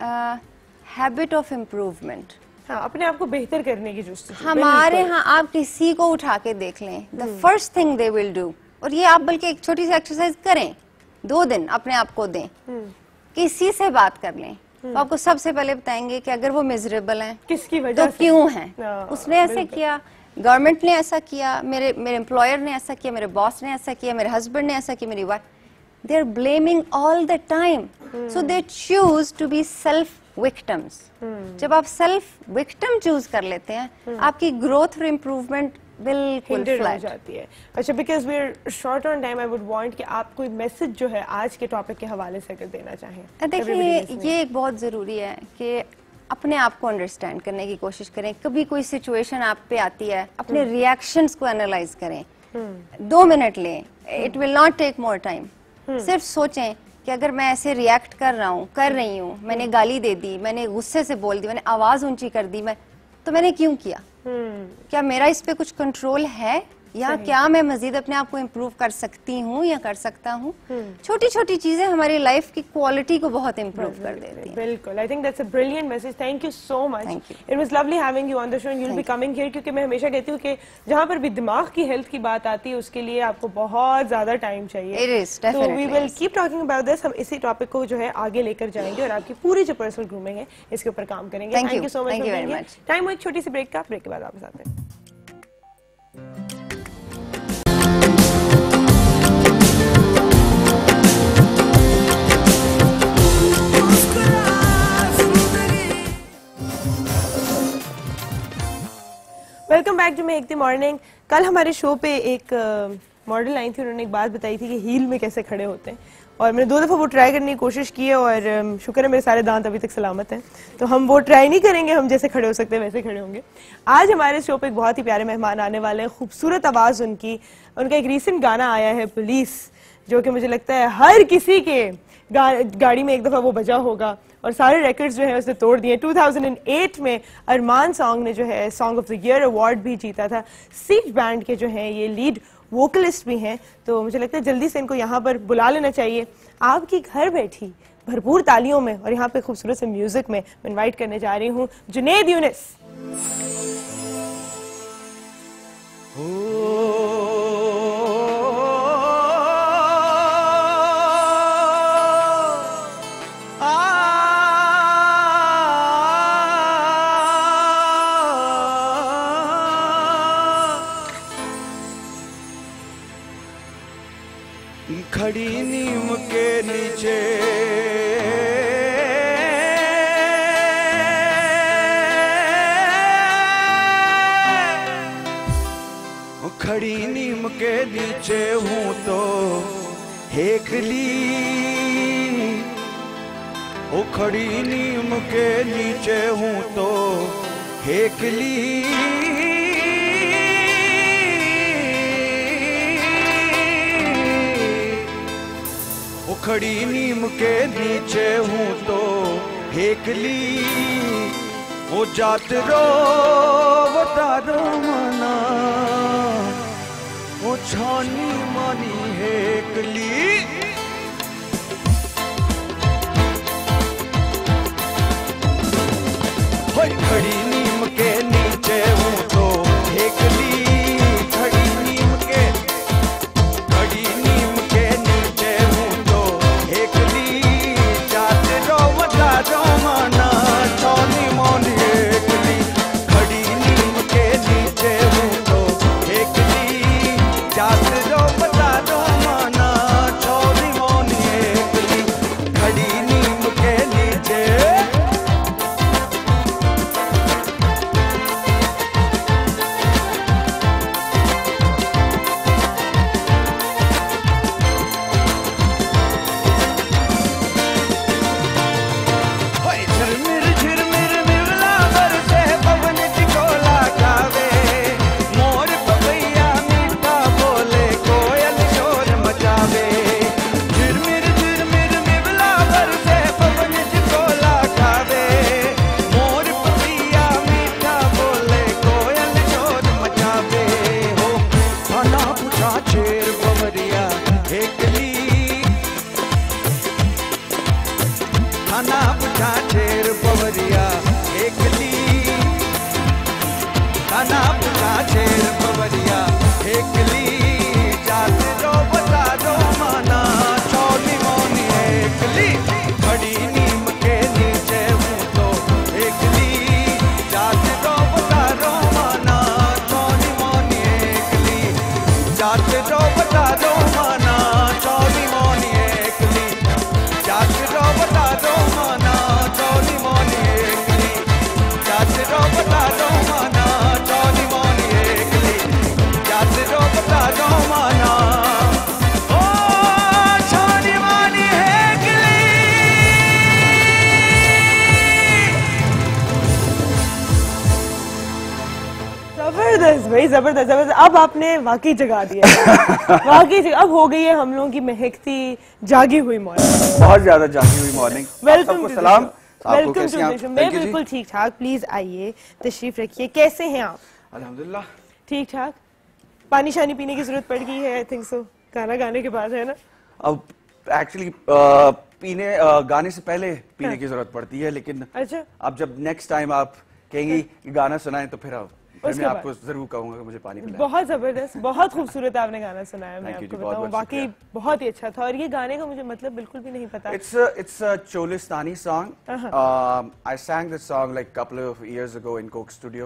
हैबिट ऑफ इम्प्रूवमेंट।
हाँ, अपने आप को बेहतर करने की जुस्तजू।
हमारे यहाँ आप किसी को उठा के देख लें, the first thing they will do, और ये आप बल्कि एक छोटी सी एक्सरसाइज करें, 2 दिन अपने आप को दें, किसी से बात कर लें, तो आपको सबसे पहले बताएंगे कि अगर वो मिजरेबल हैं
किसकी वजह
तो क्यों हैं। उसने ऐसे किया, गवर्नमेंट ने ऐसा किया, मेरे एम्प्लॉयर ने ऐसा किया, मेरे बॉस ने ऐसा किया, मेरे हस्बैंड ने ऐसा किया, मेरी wife, they are blaming all the time. So they choose to be self victims. जब आप सेल्फ विक्टिम चूज कर लेते हैं, आपकी ग्रोथ और इम्प्रूवमेंट बिल्कुल फ्लैट
हो जाती है। अच्छा, because we are short on time, I would want कि आप कोई मैसेज जो है आज के टॉपिक के हवाले से अगर देना चाहें।
देखिए, ये एक बहुत जरूरी है कि अपने आप को अंडरस्टैंड करने की कोशिश करें। कभी कोई सिचुएशन आप पे आती है, अपने रिएक्शंस को एनालाइज करें, 2 मिनट लें, it will not take more time. सिर्फ सोचें कि अगर मैं ऐसे रिएक्ट कर रहा हूँ, कर रही हूँ, मैंने गाली दे दी, मैंने गुस्से से बोल दी, मैंने आवाज ऊंची कर दी, तो मैंने क्यों किया? क्या मेरा इस पे कुछ कंट्रोल है, या क्या मैं मजीद अपने आप को इम्प्रूव कर सकती हूँ या कर सकता हूँ? छोटी छोटी चीजें हमारी लाइफ की क्वालिटी को बहुत इम्प्रूव कर देती हैं।
बिल्कुल, I think that's a brilliant message. Thank you so much, it was lovely having you on the show and you will be coming here, क्योंकि मैं हमेशा कहती हूँ कि जहाँ पर भी दिमाग की हेल्थ की बात आती है उसके लिए आपको बहुत ज्यादा टाइम चाहिए। तो we will keep talking about this. हम इसी टॉपिक को जो है आगे लेकर जाएंगे और आपकी पूरी जो पर्सनल ग्रूमिंग है इसके ऊपर काम करेंगे। Thank you so much. Time हो एक छोटी सी ब्रेक का, ब्रेक के बाद वापस आते हैं। Welcome back to make the morning. कल हमारे शो पे एक मॉडल आई थी, उन्होंने एक बात बताई थी कि हील में कैसे खड़े होते हैं, और मैंने 2 दफ़ा वो ट्राई करने की कोशिश की है और शुक्र है मेरे सारे दांत अभी तक सलामत हैं, तो हम वो ट्राई नहीं करेंगे, हम जैसे खड़े हो सकते हैं वैसे खड़े होंगे। आज हमारे शो पे एक बहुत ही प्यारे मेहमान आने वाले हैं, खूबसूरत आवाज़ उनका एक रीसेंट गाना आया है पुलिस, जो कि मुझे लगता है हर किसी के गाड़ी में एक दफ़ा वो बजा होगा और सारे रिकॉर्ड्स जो है उसने तोड़ दिए। 2008 में अरमान सॉन्ग ने जो है song of the year award भी जीता था। सीट बैंड के जो है ये लीड वोकलिस्ट भी हैं, तो मुझे लगता है जल्दी से इनको यहाँ पर बुला लेना चाहिए। आपकी घर बैठी भरपूर तालियों में और यहाँ पे खूबसूरत से म्यूजिक में मैं इन्वाइट करने जा रही हूँ जुनैद यूनिस।
खड़ी नीम के नीचे खड़ी नीम के नीचे देख ली, वो खड़ी नीम के नीचे हूँ तो हेक ली। वो खड़ी नीम के नीचे हूँ तो हेक ली, वो जात रो बतारो मना, वो छानी मानी हेक ली। खड़ी नीम के नीचे हूँ तो हेक ली, खड़ी नीम के नीचे हूँ तो हेक ली, जाते रो बता रो माना छानी मानी हेक ली। खड़ी नीम के नीचे हूँ तो हेक ली, जाते रो बता रो माना छानी मानी हेक ली। खड़ी नीम के नीचे
भाई जबरदस्त जबरदस्त। अब आपने वाकई जगा दिया वाकई अब हो गई है हम लोगों की महकती जागी हुई मॉर्निंग,
बहुत ज्यादा जागी हुई मॉर्निंग।
वेलकम
सलाम,
वेलकम टू। मैं बिल्कुल ठीक ठाक, प्लीज आइए तशरीफ रखिए। कैसे हैं आप?
अल्हम्दुलिल्लाह
ठीक ठाक। पानी शानी पीने की जरूरत पड़ गई है? आई थिंक सो, गाना गाने के बाद है ना।
अब एक्चुअली गाने से पहले पीने की जरूरत पड़ती है, लेकिन
अच्छा
अब जब नेक्स्ट टाइम आप कहेंगी कि गाना सुनाएं तो फिर मैं आपको जरूर कहूंगा कि मुझे पानी पिलाएं।
बहुत जबरदस्त, बहुत खूबसूरत आपने गाना सुनाया। मैं आपको बताऊं बाकी बहुत ही अच्छा था, और ये गाने का मुझे मतलब बिल्कुल भी नहीं पता।
It's a Cholistani song. I sang this song like a couple of years ago in Coke Studio.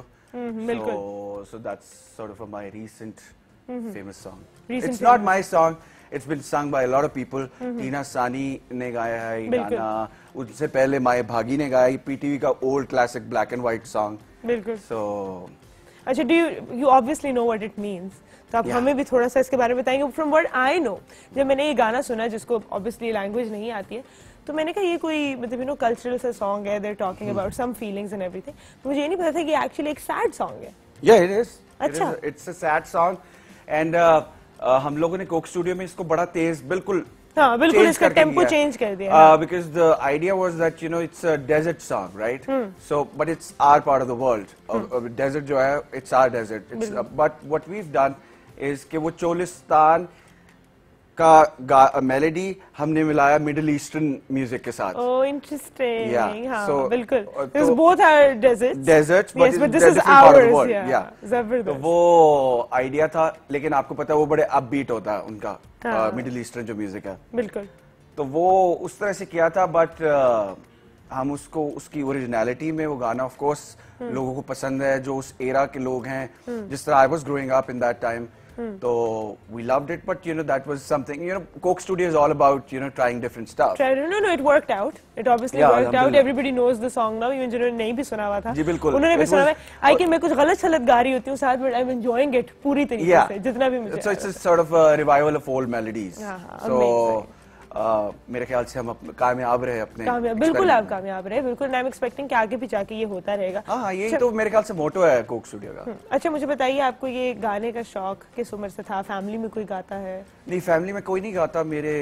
So that's sort of my recent famous song. It's not my song. It's been sung by a lot of people. टीना सानी ने गाया है ये गाना, उससे पहले माए भागी ने गाया, पीटीवी का old classic black and white song.
बिल्कुल।
So
अच्छा, do you obviously know what it means? तो आप हमें भी थोड़ा सा इसके बारे में बताएंगे। From what I know, जब मैंने ये गाना सुना, जिसको obviously लैंग्वेज नहीं आती है, तो मैंने कहा ये कोई मतलब कल्चरल सा सॉन्ग है, they're talking about some feelings and everything। तो मुझे ये नहीं पता था कि एक्चुअली एक सैड सॉन्ग है।
Yeah, it is.
अच्छा।
It's a sad song, and हम लोगों ने कोक स्टूडियो में इसको बड़ा तेज बिल्कुल
इसका टेम्पो चेंज कर दिया।
Because the idea was that it's a desert song, right? So but it's our part of the world. Desert जो है, it's our desert. But what we've done is कि वो चोलिस्तान का मेलोडी हमने मिलाया मिडिल ईस्टर्न म्यूजिक के साथ।
Oh, interesting.
Yeah. So
बिल्कुल। Because both are deserts.
Deserts, but
this is
part of the
ours.
world.
Yeah. जबरदस्त।
वो आइडिया था, लेकिन आपको पता है वो बड़े अपबीट होता है उनका मिडिल ईस्टर्न जो म्यूजिक है।
बिल्कुल।
तो वो उस तरह से किया था, बट हम उसको उसकी ओरिजिनलिटी में वो गाना ऑफ कोर्स लोगों को पसंद है, जो उस एरा के लोग हैं, जिस तरह I was growing up in that time. So we loved it, but that was something. Coke Studio is all about trying different stuff.
No, it worked out. It obviously worked out. Everybody knows the song now. Even जिन्होंने नहीं भी सुना हुआ था,
जी बिल्कुल,
उन्होंने भी सुना है। I can मैं कुछ गलत गा रही होती हूँ साथ में, I'm enjoying it पूरी तरीके से, जितना भी मुझे।
So it's a sort of a revival of old melodies. So मेरे ख्याल से हम कामयाब रहे अपने
कामयाब, बिल्कुल आप कामयाब रहे, बिल्कुल। आई एम एक्सपेक्टिंग कि आगे भी जाके ये होता रहेगा।
हाँ, यही तो मेरे ख्याल से मोटो है कोक स्टूडियो का।
अच्छा, मुझे बताइए आपको ये गाने का शौक किस उम्र से था? फैमिली में कोई गाता है?
नहीं, फैमिली में कोई नहीं गाता। मेरे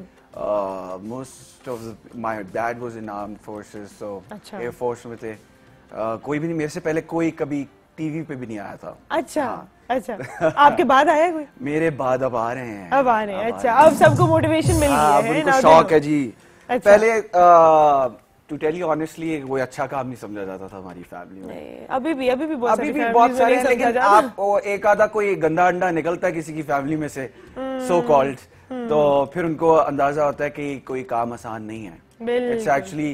most of my dad was in armed forces, so air force में थे। कोई भी नहीं, मेरे से पहले कोई कभी टीवी पे भी नहीं आया था।
अच्छा। अच्छा, आपके बाद आया कोई?
मेरे बाद अब आ रहे हैं।
अब आ रहे हैं। अच्छा, अब सबको मोटिवेशन मिल गई है
उनको शौक है जी।
अच्छा।
पहले टू टेल यू ऑनेस्टली कोई अच्छा काम नहीं समझा जाता था हमारी फैमिली में।
अभी भी बहुत
सारे हैं, लेकिन आप एक आधा कोई गंदा अंडा निकलता है किसी की फैमिली में से, सो कॉल्ड, तो फिर उनको अंदाजा होता है कि कोई काम आसान नहीं है। It's actually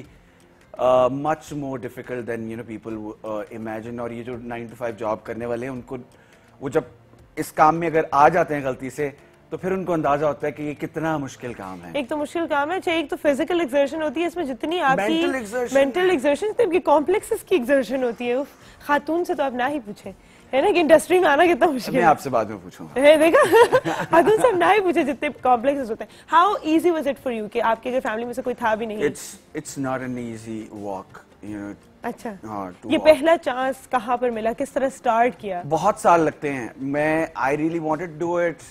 much more difficult than people imagine। और ये जो 9 to 5 जॉब करने वाले हैं, उनको वो जब इस काम में अगर आ जाते हैं गलती से, तो फिर उनको अंदाजा होता है कि ये कितना मुश्किल काम है।
एक तो मुश्किल काम है, एक तो फिजिकल एक्सर्शन होती है, इसमें जितनी आपकी
मेंटल
एक्सर्शन, इतनी कॉम्प्लेक्सेस की एक्सर्शन होती है। खातून से तो आप ना ही पूछे, है ना, कि इंडस्ट्री में आना कितना मुश्किल है।
मैं आपसे बाद में पूछूंगा।
देखा, खातून से ना ही पूछे जितने कॉम्प्लेक्सेस होते हैं। How easy was it for you कि आपके जो फैमिली में से कोई था भी नहीं?
It's not an easy walk,
अच्छा।
हाँ,
ये पहला चांस कहाँ पर मिला, किस तरह स्टार्ट किया?
बहुत साल लगते हैं। मैं I really wanted to do it,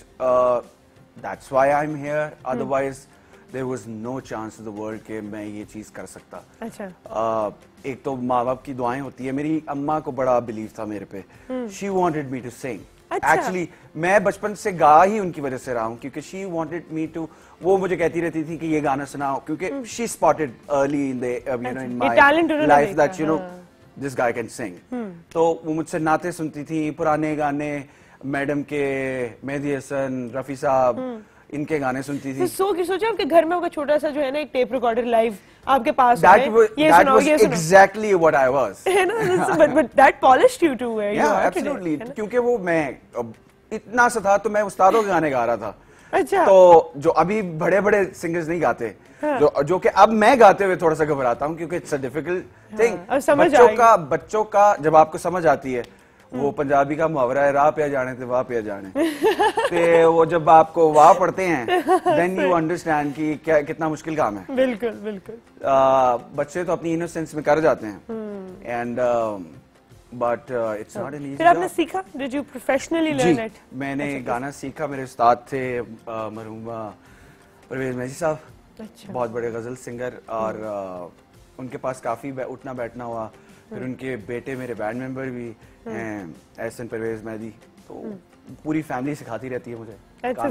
that's why I am here, otherwise there was no chance in the world कि मैं ये चीज कर सकता।
अच्छा।
एक तो माँ बाप की दुआएं होती है। मेरी अम्मा को बड़ा बिलीव था मेरे पे। She wanted me to sing.
अच्छा।
एक्चुअली मैं बचपन से गा ही उनकी वजह से रहा हूँ, क्योंकि शी वांटेड मी टू, वो मुझे कहती रहती थी कि ये गाना सुनाओ, क्योंकि she spotted early in in my life that this guy can sing. तो वो मुझसे नाते सुनती थी, पुराने गाने, मैडम के, मेहदी हसन, रफी साहब, इनके गाने सुनती थी।
सोचो आपके घर में होगा छोटा सा जो है ना एक टेप रिकॉर्डर लाइव आपके पास
that was exactly what I was।
but that polished you to where you are
absolutely today, क्योंकि वो मैं इतना सा था तो मैं उस्तादों के गाने गा रहा था।
अच्छा।
तो जो अभी बड़े बड़े सिंगर्स नहीं गाते, जो कि अब मैं गाते हुए थोड़ा सा घबराता हूँ, क्योंकि इट्स अ डिफिकल्ट थिंग। बच्चों का जब आपको समझ आती है, वो पंजाबी का मुहावरा है, राह पे जाने थे वाह पे जाने। तो वो जब आपको वाह पढ़ते हैं, देन यू अंडरस्टैंड कि क्या कितना मुश्किल काम है।
बिल्कुल बिल्कुल।
बच्चे तो अपनी इनोसेंस में कर जाते हैं, and but it's not an easy.
फिर आपने सीखा? Did you professionally learn it?
मैंने गाना सीखा। मेरे उस्ताद थे मरहूमा परवेज मैसी साहब। अच्छा। बहुत बड़े गजल सिंगर, और उनके पास काफी उठना बैठना हुआ। फिर उनके बेटे मेरे बैंड मेंबर भी हैं, एहसन परवेज मेहदी। तो पूरी फैमिली सिखाती रहती है मुझे।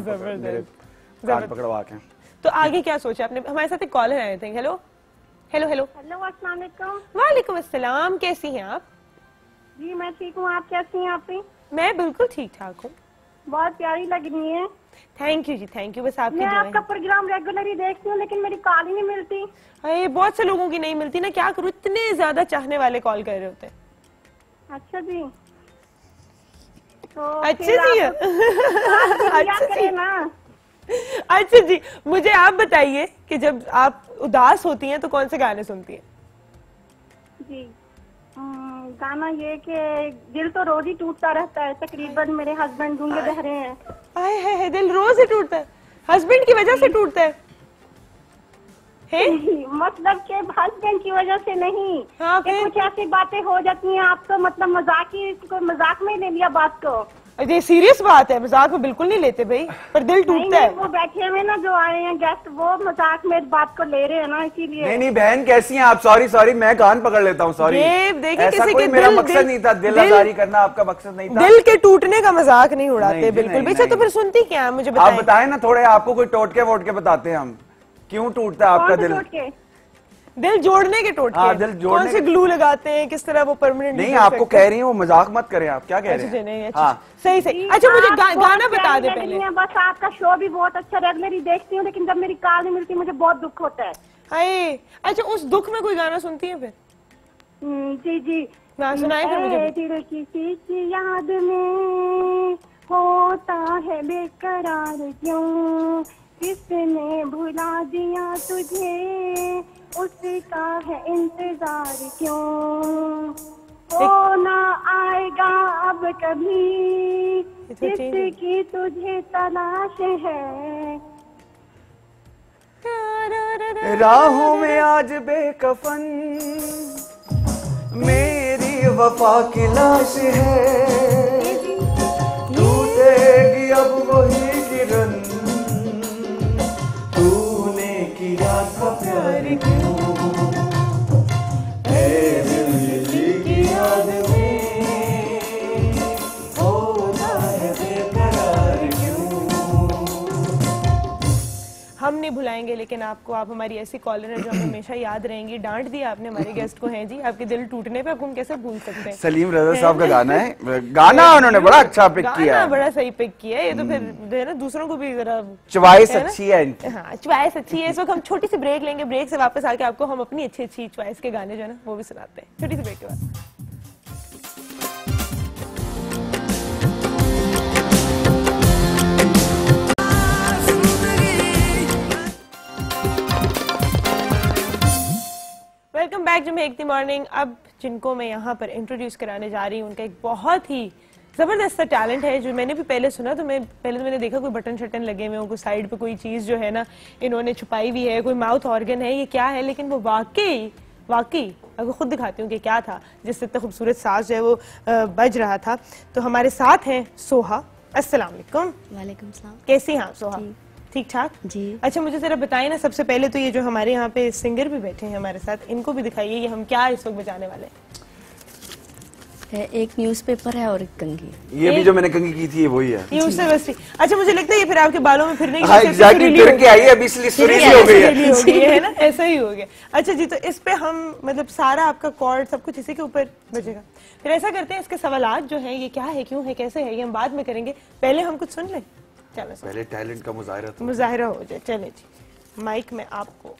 कान पकड़वा के।
तो आगे क्या सोचा आपने? हमारे साथ एक कॉलर आए थे। हेलो हेलो हेलो
हेलो, अस्सलाम वालेकुम।
वालेकुम अस्सलाम। कैसी हैं आप?
जी मैं ठीक हूँ, आप कैसी हैं? आप?
मैं बिल्कुल ठीक ठाक हूँ।
बहुत प्यारी लग रही है।
थैंक यू जी, थैंक यू। बस आपकी
मैं आपका प्रोग्राम रेगुलरली देखती हूँ, लेकिन मेरी कॉल ही नहीं मिलती।
अरे बहुत से लोगों की नहीं मिलती ना, क्या करूँ, इतने ज्यादा चाहने वाले कॉल कर रहे होते हैं।
अच्छा जी। तो
अच्छी जी
अच्छा ना।
अच्छा जी, मुझे आप बताइए कि जब आप उदास होती हैं तो कौन से गाने सुनती हैं?
जी गाना ये कि दिल तो रोज ही टूटता रहता है। तकरीबन मेरे हस्बैंड गूंगे बहरे हैं।
आए है, दिल रोज ही टूटता है। हस्बैंड की वजह से टूटता है?
मतलब के हस्बैंड की वजह से नहीं।
हाँ,
कुछ ऐसी बातें हो जाती हैं, आप तो मतलब मजाक में ले लिया बात को।
ये सीरियस बात है, मजाक में बिल्कुल नहीं लेते भाई, पर दिल टूटता है।
वो बैठे हुए ना जो आए हैं गेस्ट, वो मजाक में बात को ले रहे हैं ना, इसीलिए।
नहीं बहन, कैसी हैं आप? सॉरी मैं कान पकड़ लेता हूँ। सॉरी, ऐसा कोई मेरा मकसद नहीं था, दिल आजारी करना आपका मकसद नहीं था।
दिल के टूटने का मजाक नहीं उड़ाते बिल्कुल भी। तो फिर सुनती क्या है, मुझे
आप बताएं ना थोड़े। आपको कोई टोटके वोटके बताते हैं हम, क्यों टूटता है आपका दिल?
दिल जोड़ने के टोटके।
हाँ, दिल जोड़ने।
कौन से ग्लू लगाते हैं, किस तरह वो परमानेंट?
नहीं, आपको कह रही हूँ, मजाक मत करें। आप क्या कह रहे हैं?
हाँ, सही। अच्छा, मुझे गाना बता दे पहले।
बस आपका शो भी बहुत अच्छा, रेगुलरली देखती हूँ, लेकिन जब मेरी कॉल नहीं मिलती मुझे बहुत दुख होता है।
हाय, अच्छा, उस दुख में कोई गाना सुनती है फिर?
जी
सुनाए फिर मुझे।
दिल किसी की याद में होता है बेकरार क्यों, किसने भुला दिया तुझे, उसका है इंतजार क्यों, वो ना आएगा अब कभी जिसकी तुझे तलाश है।
राहों में आज बेकफन मेरी वफा की लाश है, टूटेगी अब वही किरण, तूने किया था प्यार क्यों, ऐ दिल्ली की याद में होता है बेकरार क्यों।
हम नहीं भुलाएंगे लेकिन आपको, आप हमारी ऐसी कॉलर है जो हमें हमेशा याद रहेंगी। डांट दिया आपने हमारे गेस्ट को, हैं जी, आपके दिल टूटने पे आपको हम कैसे भूल सकते हैं।
सलीम रजा साहब का गाना है, गाना उन्होंने बड़ा अच्छा पिक किया
गाना
है,
बड़ा सही पिक किया है। ये तो फिर जो है ना दूसरों को भी जरा
चॉइस
है ना?
अच्छी है इनकी।
हाँ, चॉइस अच्छी है। इस वक्त हम छोटी सी ब्रेक लेंगे, ब्रेक से वापस आके आपको हम अपनी अच्छी अच्छी चॉइस के गाने जो है ना वो भी सुनाते हैं, छोटी सी ब्रेक के बाद। Welcome back to make the morning. अब जिनको मैं यहाँ पर इंट्रोड्यूस कराने जा रही हूँ, उनका एक बहुत ही जबरदस्त टैलेंट है जो मैंने भी पहले सुना, तो मैंने देखा कोई बटन शटन लगे हुए, कोई साइड पे कोई चीज जो है ना इन्होंने छुपाई हुई है, कोई माउथ ऑर्गन है, ये क्या है, लेकिन वो वाकई अगर खुद दिखाती हूँ कि क्या था जिससे इतना खूबसूरत साज जो है वो बज रहा था। तो हमारे साथ हैं सोहा। अस्सलाम वालेकुम।
वालेकुम सलाम।
कैसी हैं आप सोहा? ठीक ठाक
जी।
अच्छा, मुझे जरा बताइए ना, सबसे पहले तो ये जो हमारे यहाँ पे सिंगर भी बैठे हैं हमारे साथ, इनको भी दिखाइए ये हम क्या इस वक्त बजाने वाले हैं।
एक न्यूज़पेपर है और एक कंघी।
ये भी जो मैंने कंघी की थी वही है।
ये उससे बस अच्छा, मुझे लगता है ये फिर आपके बालों में फिरने की
हाँ
वजह से
एग्जैक्टली,
सुरीली
फिर
हो
के आई है अभी इसलिए सुरीली हो गई है।
सुरीली हो गई है ना, ऐसा ही हो गया। अच्छा जी, तो इस पे हम मतलब सारा आपका कॉर्ड सब कुछ इसी के ऊपर बजेगा। फिर ऐसा करते हैं, इसके सवालात जो हैं ये क्या है, क्यों है, कैसे है, ये हम बाद में करेंगे, पहले हम कुछ सुन लें। चलो
पहले टैलेंट का
मुजाहिरा हो जाए। चले जी, माइक में आपको।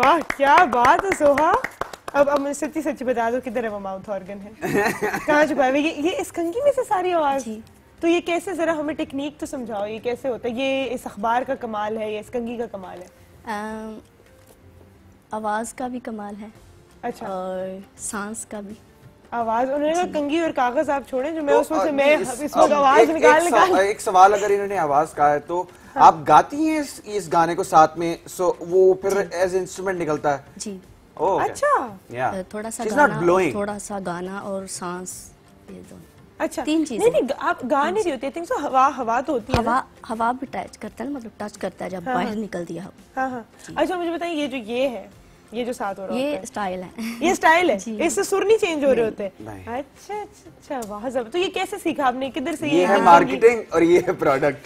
वाह क्या बात है सोहा। अब मुझे सच्ची सच्ची बता दो किधर है वो माउथ ऑर्गन है? कहाँ छुपा है? ये इस कंघी में से सारी आवाज? तो ये कैसे, जरा हमें टेक्निक तो समझाओ, ये कैसे होता है? ये इस अखबार का कमाल है या इस कंघी का कमाल है?
आवाज का भी कमाल है।
अच्छा।
और सांस का भी।
आवाज, उन्होंने कहा कंघी और कागज आप छोड़ें, जो मैं उसमें से मैं इसमें आवाज निकाल
एक सवाल, अगर इन्होंने आवाज कहा है तो आप गाती हैं इस गाने को साथ में, सो वो फिर एज इंस्ट्रूमेंट निकलता है?
जी।
अच्छा।
थोड़ा सा
She's
गाना,
not blowing.
थोड़ा सा गाना और सांस, ये दोनों।
अच्छा,
तीन चीजें।
नहीं आप गा नहीं रही होती, आई थिंक सो हवा तो होती है ना?
हवा भी टच करता है ना, मतलब टच करता है जब बाहर निकलती है हवा।
हाँ। अच्छा मुझे बताइए, ये जो है, ये जो साथ हो रहा
ये
होता
स्टाइल है।
है, ये स्टाइल है,
जी।
इससे सुर नहीं चेंज हो रहे होते?
नहीं।
अच्छा वाह जब। तो ये कैसे सीखा आपने, किधर से?
ये है मार्केटिंग और ये है प्रोडक्ट।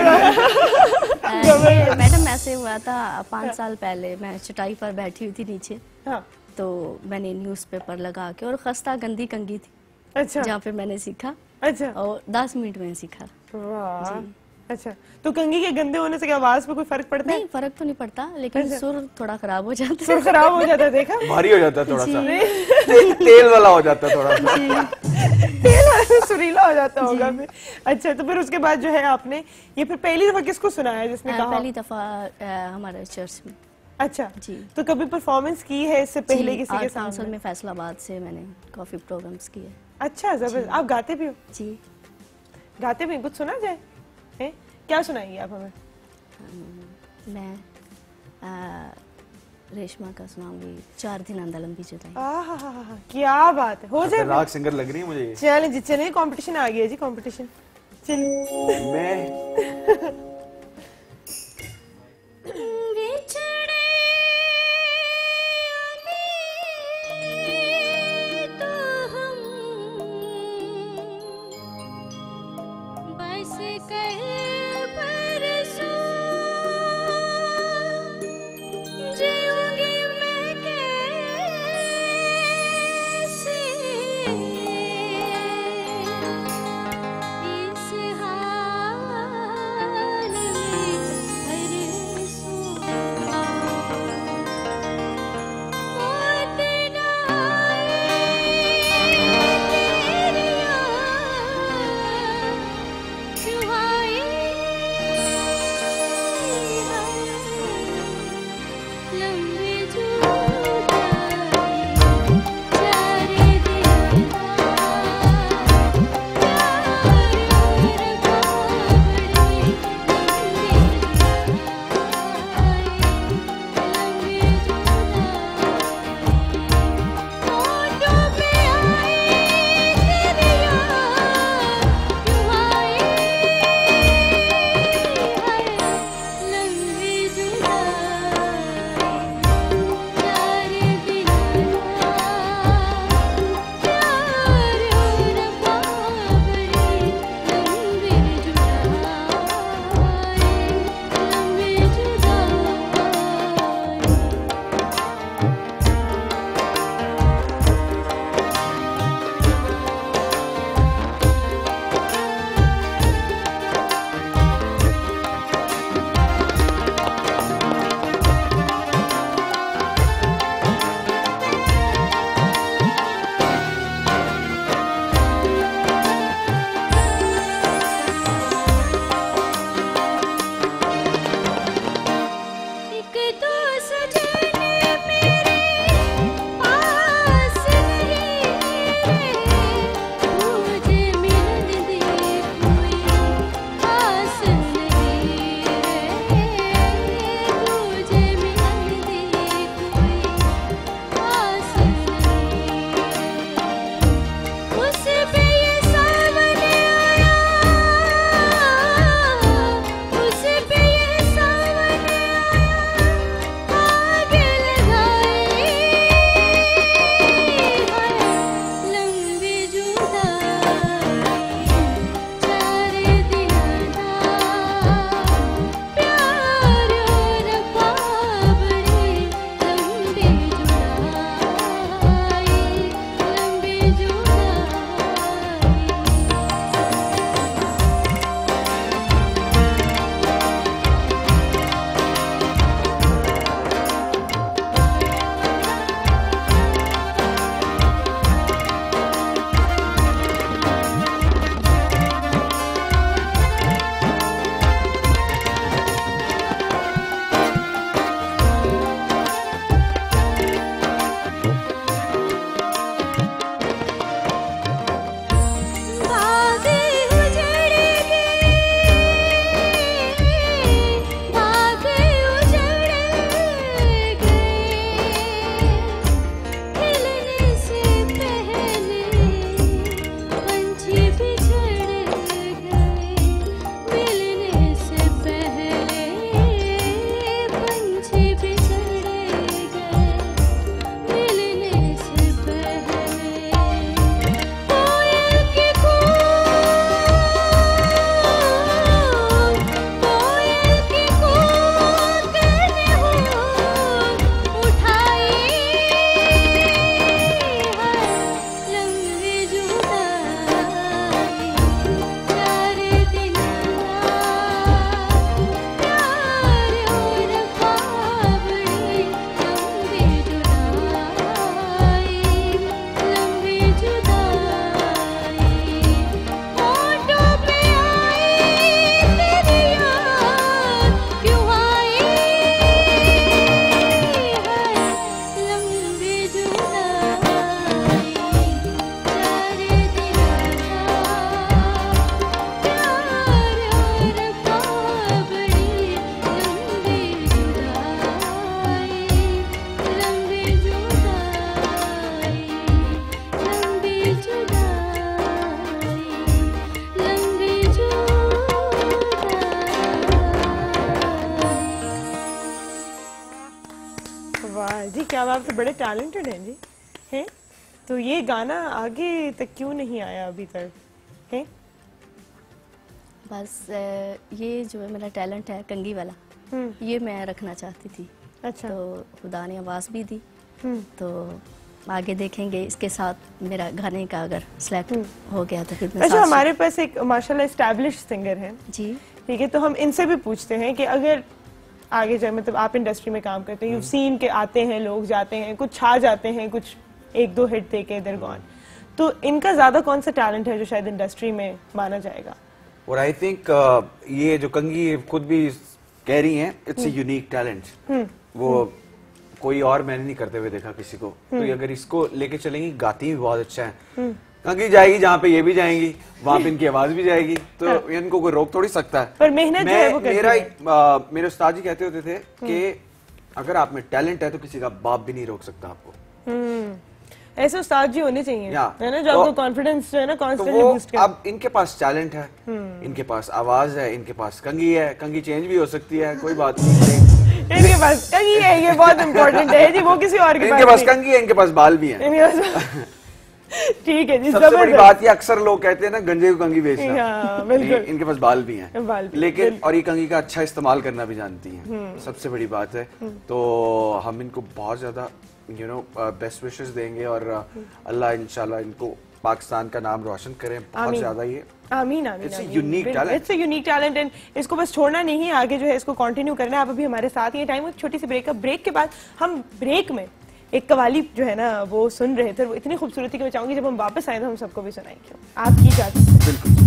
मैडम ऐसे हुआ था 5 साल पहले, मैं चटाई पर बैठी हुई थी नीचे,
हाँ।
तो मैंने न्यूज़पेपर लगा के, और खस्ता गंदी कंघी थी
अच्छा।
जहाँ पे मैंने सीखा,
अच्छा।
और 10 मिनट में सीखा।
वाह। अच्छा, तो कंघी के गंदे होने से क्या आवाज पे कोई फर्क पड़ता है?
नहीं, फर्क तो नहीं पड़ता, लेकिन सुर थोड़ा खराब हो जाता है।
सुर खराब हो जाता है, देखा?
भारी हो जाता है थोड़ा सा, तेल वाला हो जाता है थोड़ा सा,
सुरीला हो जाता होगा फिर। अच्छा, तो फिर उसके बाद जो है आपने ये फिर पहली दफा किसको सुनाया जिसने कहा?
पहली दफा हमारे चर्च में।
अच्छा
जी।
तो कभी परफॉर्मेंस की है इससे पहले किसी के
काउंसिल
सामने?
में फैसलाबाद से मैंने काफी प्रोग्राम्स किए।
अच्छा जबरदस्त। आप गाते भी हो?
जी।
गाते भी, कुछ सुना जाए? है? क्या सुनाएंगे आप हमें?
मैं रेशमा का सुनाऊंगी, 4 दिन अंदर लंबी जुदाई।
आहा, क्या बात है, हो जाए।
खतरनाक सिंगर लग रही है मुझे ये।
चलें जी, चलें, कंपटीशन आ गया जी, कंपटीशन। चलिए।
मैं
आप तो बड़े टैलेंटेड हैं जी, हैं? तो ये गाना आगे तक क्यों नहीं आया अभी तक, हैं?
बस ये जो है मेरा टैलेंट है कंगी वाला, ये मैं रखना चाहती थी।
अच्छा।
तो खुदा ने आवाज़ भी दी, तो आगे देखेंगे इसके साथ मेरा गाने का अगर सिलेक्ट हो गया तो फिर मैं
अच्छा,
साथ
हमारे पास एक माशाल्लाह एस्टैब्लिश्ड सिंगर हैं,
जी
ठीक है, तो हम इनसे भी पूछते हैं कि अगर आगे जाए, मतलब आप इंडस्ट्री में काम करते हैं, यू सीन के आते हैं लोग, जाते हैं, कुछ छा जाते हैं, कुछ एक दो हिट देके इधर गॉन, तो इनका ज्यादा कौन सा टैलेंट है जो शायद इंडस्ट्री में माना जाएगा?
और आई थिंक ये जो कंगी खुद भी कह रही हैं, इट्स अ यूनिक टैलेंट। वो कोई और मैंने नहीं करते हुए देखा किसी को। तो ये अगर इसको लेके चलेंगी, गाती भी बहुत अच्छा है, कंगी जाएगी जहाँ पे ये भी जाएंगी, वहाँ पे इनकी आवाज भी जाएगी, तो इनको कोई रोक थोड़ी सकता है।
पर मेहनत जो है वो करती है।
मेरे उस्ताद जी कहते होते थे कि अगर आप में टैलेंट है तो किसी का बाप भी नहीं रोक सकता आपको।
ऐसे उस्ताद जी होने चाहिए, है ना, जो
तो
आपको कॉन्फिडेंस जो है ना कॉन्स्टेंटली
वो
बूस्ट करे।
अब इनके पास टैलेंट है, इनके पास आवाज है, इनके पास कंगी है, कंगी चेंज भी हो सकती है, कोई बात नहीं।
इनके पास कंगी है, ये बहुत इंपॉर्टेंट है जी, वो किसी और के
इनके पास कंगी है, इनके पास बाल भी हैं।
ठीक है जी,
सबसे बड़ी बात ये अक्सर लोग कहते हैं ना, गंजे को कंगी बेचना,
हाँ, बिल्कुल।
इनके पास बाल भी हैं,
बाल भी,
लेकिन और ये कंगी का अच्छा इस्तेमाल करना भी जानती हैं, सबसे बड़ी बात है। तो हम इनको बहुत ज्यादा यू नो बेस्ट विशेस देंगे और अल्लाह इंशाल्लाह इनको पाकिस्तान का नाम रोशन करें बहुत ज्यादा। ये
आमीन आमीन।
It's a unique talent,
it's a unique talent and इसको बस छोड़ना नहीं है, आगे जो है इसको कंटिन्यू करना है। आप अभी हमारे साथ ही टाइम, एक छोटी सी ब्रेक का, ब्रेक के बाद हम ब्रेक में एक कवाली जो है ना वो सुन रहे थे, वो इतनी खूबसूरती की मैं चाहूंगी जब हम वापस आए तो हम सबको भी सुनाएंगे। आपकी इजाजत।
बिल्कुल।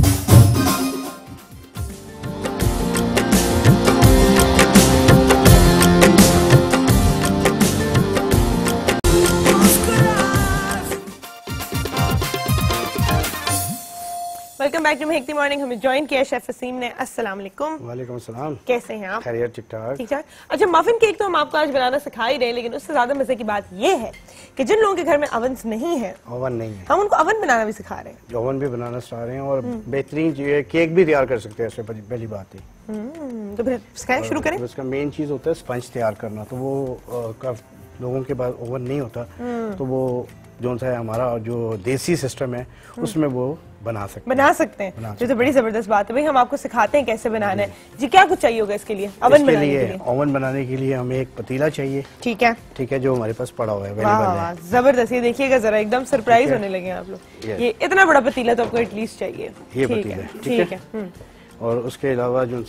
वेलकम बैक टू मेहकती मॉर्निंग। हमें ज्वाइन किया शेफ वसीम ने। अस्सलाम वालेकुम।
वालेकुम सलाम।
कैसे हैं आप?
खैरियत, ठीक ठाक।
ठीक ठाक। अच्छा, मफिन केक तो हम आपको आज बनाना सिखा ही रहे हैं, लेकिन उससे ज्यादा मजे की बात ये है कि जिन लोगों के घर में अवन्स नहीं है,
ओवन नहीं है,
हम उनको अवन बनाना भी सिखा रहे हैं।
ओवन भी बनाना सिखा रहे हैं और बेहतरीन केक भी तैयार कर सकते हैं। इससे पहली बात है,
तो फिर सिखाएं, शुरू करें।
उसका मेन चीज होता है स्पंज तैयार करना। तो वो लोगों के पास ओवन नहीं होता, तो वो जो सा है हमारा जो देसी सिस्टम है उसमें वो बना सकते हैं। जो तो बड़ी जबरदस्त बात है भाई, हम आपको सिखाते हैं कैसे बनाना है जी। क्या कुछ चाहिए होगा इसके लिए? ओवन बनाने के लिए, ओवन बनाने के लिए हमें एक पतीला चाहिए।
ठीक है,
ठीक है, जो हमारे पास पड़ा हुआ है,
अवेलेबल है। जबरदस्त। ये देखिएगा जरा, एकदम सरप्राइज होने लगे आप लोग। ये इतना बड़ा पतीला तो आपको एटलीस्ट चाहिए।
ये पतीला, ठीक है। और उसके अलावा जो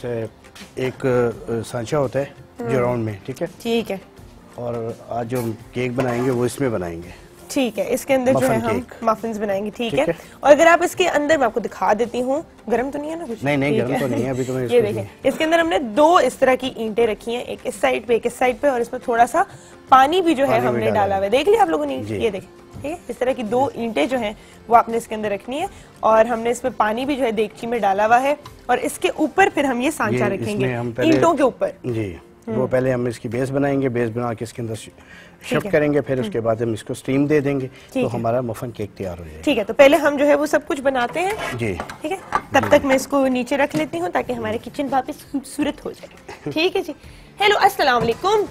एक सांचा होता है जो राउंड में, ठीक है,
ठीक है।
और आज जो केक बनाएंगे वो इसमें बनाएंगे।
ठीक है, इसके अंदर जो है हम मफिन्स बनाएंगे। ठीक है। और अगर आप इसके अंदर, मैं आपको दिखा देती हूँ, गर्म तो नहीं है ना कुछ?
नहीं, गर्म तो नहीं है अभी। तो मैं
ये देखें, इसके अंदर हमने दो इस तरह की ईंटें रखी हैं, एक इस साइड पे एक इस साइड पे, और इसमें थोड़ा सा पानी भी जो है हमने डाला हुआ है। देख लिया आप लोगों ने? ये देखें, ठीक है, इस तरह की दो ईंटें जो हैं वो आपने इसके अंदर रखनी है, और हमने इसमें पानी भी जो है देगची में डाला हुआ है, और इसके ऊपर फिर हम ये सांचा रखेंगे ईंटों के ऊपर
जी। वो पहले हम इसकी बेस बनाएंगे, बेस बना के इसके अंदर शिफ्ट करेंगे, फिर उसके बाद हम इसको स्टीम दे देंगे, तो हमारा मफन केक तैयार हो जाएगा।
ठीक है, तो पहले हम जो है वो सब कुछ बनाते हैं
जी।
ठीक है, तब तक मैं इसको नीचे रख लेती हूँ ताकि हमारे किचन वापस खूबसूरत हो जाए। ठीक है जी। हेलो, अस्सलाम वालेकुम।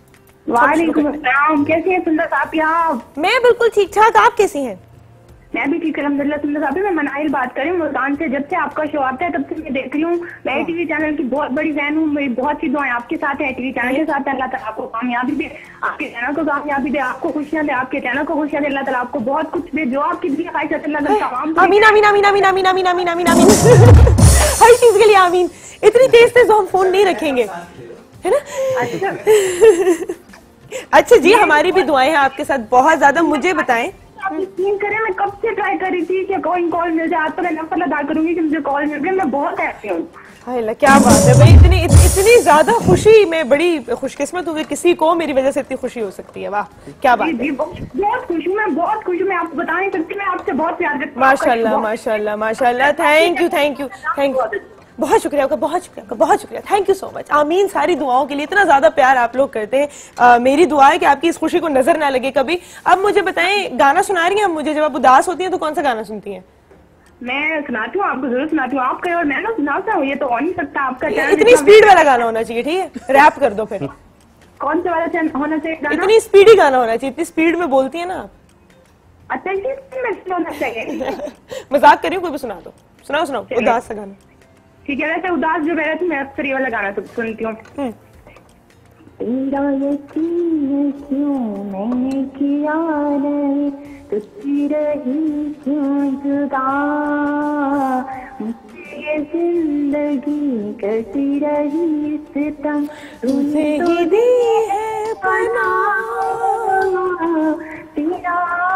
वालेकुम अस्सलाम। कैसी हैं सुंदर साहब आप?
मैं बिल्कुल ठीक ठाक, आप कैसी हैं?
मैं भी ठीक अल्हम्दुलिल्लाह। सुंदर साहब, मैं मनाइल बात करें मुल्तान से। जब से आपका शो आता है तब से मैं देख रही हूँ। मैं टीवी चैनल की बहुत बड़ी फैन हूँ। मेरी बहुत सी दुआएं आपके साथ है, टीवी चैनल के साथ। अल्लाह ताला आपको कामयाबी दे, आपके चैनल को कामयाबी दे, आपको खुशियां दे, आपके चैनल को खुशियां दे। अल्लाह ताला आपको बहुत कुछ दे, जो आपकी भी ख्वाहिश है अल्लाह ताला तमाम।
आमीन आमीन आमीन आमीन आमीन आमीन आमीन आमीन आमीन। हर चीज के लिए आमीन। इतनी तेज तेज हम फोन नहीं रखेंगे, है ना?
अच्छा
अच्छा जी, हमारी भी दुआएं हैं आपके साथ बहुत ज्यादा। मुझे बताएं,
करें, मैं कब से ट्राई कर रही थी कि कोई कॉल मिल जाए। आज तो मैं नफल अदा करूंगी कि मुझे कॉल मिल गई। मैं बहुत हैप्पी हूँ।
क्या बात है भाई, इतनी ज्यादा खुशी। मैं बड़ी खुशकिस्मत हूँ कि किसी को मेरी वजह से इतनी खुशी हो सकती है। वाह, क्या बात है।
बहुत खुश हूँ, मैं बहुत खुश हूँ। मैं आपको बता नहीं सकती, मैं आपसे बहुत प्यार करती हूँ।
माशाल्लाह माशाल्लाह माशाल्लाह। Thank you thank you thank you, बहुत शुक्रिया आपका, बहुत शुक्रिया आपका, बहुत शुक्रिया। Thank you so much. आमीन सारी दुआओं के लिए। इतना ज्यादा प्यार आप लोग करते हैं। मेरी दुआ है कि आपकी इस खुशी को नजर ना लगे कभी। अब मुझे बताएं, गाना सुना रही हैं आप मुझे? जब आप उदास होती हैं तो कौन सा गाना सुनती हैं?
मैं सुनाती हूँ आपको, जरूर सुनाती हूँ। आप कहीं और मैं ना सुनाता हूँ, ये तो हो नहीं सकता। आपका
इतनी स्पीड वाला गाना होना चाहिए, ठीक है? रैप कर दो फिर।
कौन सा वाला होना चाहिए गाना?
इतनी स्पीडी गाना होना चाहिए, इतनी स्पीड में बोलती है ना आप।
अच्छा जी होना चाहिए।
मजाक करियो, कोई भी सुना दो, सुनाओ उदास सा गाना।
ठीक है, वैसे उदास जो मेरा, तो मैं अक्सर ये वाला गाना तो सुनती हूँ। तेरा यकीन क्यों मैंने किया नहीं, तुझसे रही क्यों जुदा, मुझसे ये जिंदगी कटी रही सितम, तुझे ही दी है पनाह, तेरा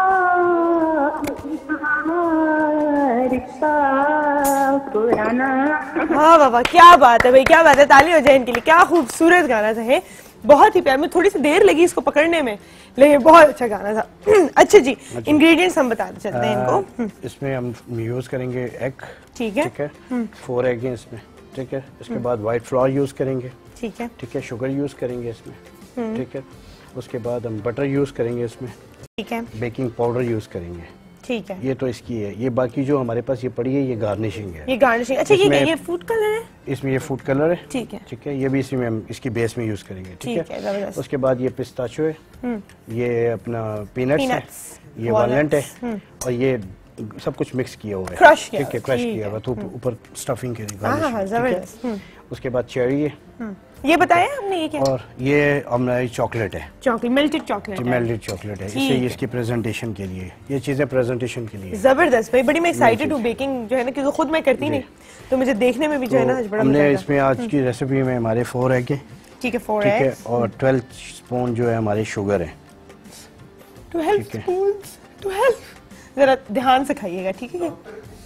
रिश्ता पुराना।
हाँ वाह, क्या बात है भाई, क्या बात है, ताली हो जाए इनके लिए, क्या खूबसूरत गाना था है, बहुत ही प्यार। में थोड़ी सी देर लगी इसको पकड़ने में, लेकिन बहुत अच्छा गाना था। अच्छा जी, इंग्रेडिएंट्स हम बताते चलते हैं इनको।
इसमें हम यूज करेंगे एग,
ठीक है,
4 एग हैं इसमें, ठीक है। इसके बाद व्हाइट फ्लोर यूज करेंगे,
ठीक है,
शुगर यूज करेंगे इसमें, ठीक है। उसके बाद हम बटर यूज करेंगे इसमें,
ठीक है,
बेकिंग पाउडर यूज करेंगे,
ठीक है।
ये तो इसकी है। ये बाकी जो हमारे पास ये पड़ी है ये गार्निशिंग है,
ये गार्निशिंग। अच्छा ये फूड कलर है,
इसमें ये फूड कलर है,
ठीक है,
ठीक है। ये भी इसमें हम इसकी बेस में यूज करेंगे, ठीक है। उसके बाद ये पिस्ताचो है, ये अपना पीनट्स है, ये वॉलनट है, और ये सब कुछ मिक्स किया हुआ है,
क्रश
ठीक है, क्रश किया हुआ, तो ऊपर स्टफिंग के लिए।
जबरदस्त।
उसके बाद चेरी है,
ये बताया हमने, ये क्या?
और ये हमारी चॉकलेट है,
चॉकलेट, मेल्टेड चॉकलेट है,
इसे इसकी प्रेजेंटेशन के लिए, ये चीजें प्रेजेंटेशन के लिए।
जबरदस्त भाई, बड़ी मैं एक्साइटेड हूँ बेकिंग जो है ना, क्योंकि खुद मैं करती नहीं, तो मुझे देखने में भी जो है ना बड़ा
हमने इसमें आज की रेसिपी में हमारे 4 एग है,
ठीक है, 4 एग,
और 12 स्पून जो है हमारी शुगर है,
12 स्पून्स, 12। जरा ध्यान से खाइएगा, ठीक है।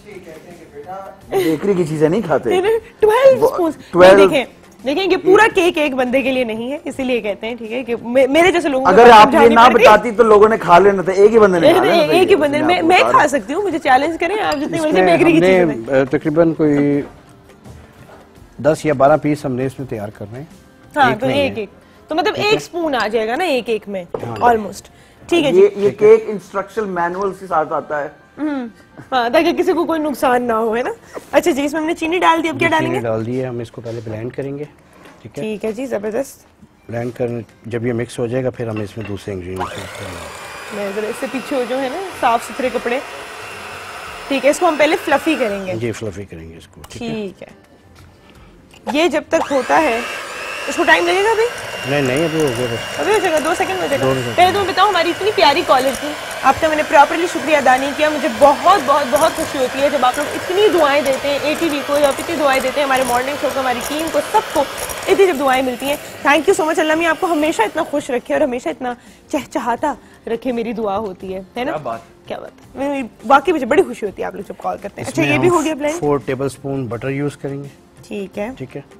बेकरी की चीजें नहीं खाते।
12 स्पून। देखें ये पूरा केक एक बंदे के लिए नहीं है, इसीलिए कहते हैं, ठीक है, कि मेरे जैसे लोगों को
अगर आप ये ना बताती तो लोगों ने खा लेना था, एक ही बंदे ने
एक ही बंदे ने। मैं खा सकती हूँ, मुझे चैलेंज करें आप जितनी मर्जी बेकरी की चीजें।
तकरीबन कोई 10 या 12 पीस हमने इसमें तैयार कर रहे हैं।
हाँ, तो एक तो मतलब 1 स्पून आ जाएगा ना एक में ऑलमोस्ट, ठीक है।
ये केक इंस्ट्रक्शन मैनुअल के साथ आता है,
हाँ, ताकि किसी को कोई नुकसान ना हो, है ना। अच्छा जी, इसमें हमने चीनी डाल दी, अब क्या डालेंगे?
चीनी डाल दी है, हम इसको पहले ब्लेंड करेंगे, ठीक है।
ठीक है जी, जबरदस्त।
ब्लेंड कर जब ये मिक्स हो जाएगा फिर हम इसमें दूसरे इंग्रेडिएंट्स ऐड करेंगे।
मैं जरा इससे पीछे जो है ना, साफ सुथरे कपड़े, ठीक है। इसको हम पहले फ्लफी करेंगे,
जी फ्लफी करेंगे इसको,
ठीक है। ये जब तक होता है, इसको टाइम लगेगा अभी?
नहीं अभी हो गया,
अभी हो जाएगा, 2 सेकंड हो जाएगा। पहले तो मैं बताऊँ, हमारी इतनी प्यारी कॉलर थी, आपका मैंने प्रॉपरली शुक्रिया अदा नहीं किया। मुझे बहुत बहुत बहुत खुशी होती है जब आप लोग इतनी दुआएं देते हैं ATV को, या इतनी दुआएं देते हैं हमारे मॉर्निंग शो को, हमारी टीम को, सबको इतनी जब दुआएं मिलती हैं। Thank you so much. अल्लाह मियां आपको हमेशा इतना खुश रखे और हमेशा इतना चहचहाता रखे, मेरी दुआ होती है ना। क्या बात है, वाकई मुझे बड़ी खुशी होती है आप लोग जब कॉल करते हैं। अच्छा, ये भी हो गया ब्लेंड।
4 टेबलस्पून बटर यूज करेंगे,
ठीक है,
ठीक है।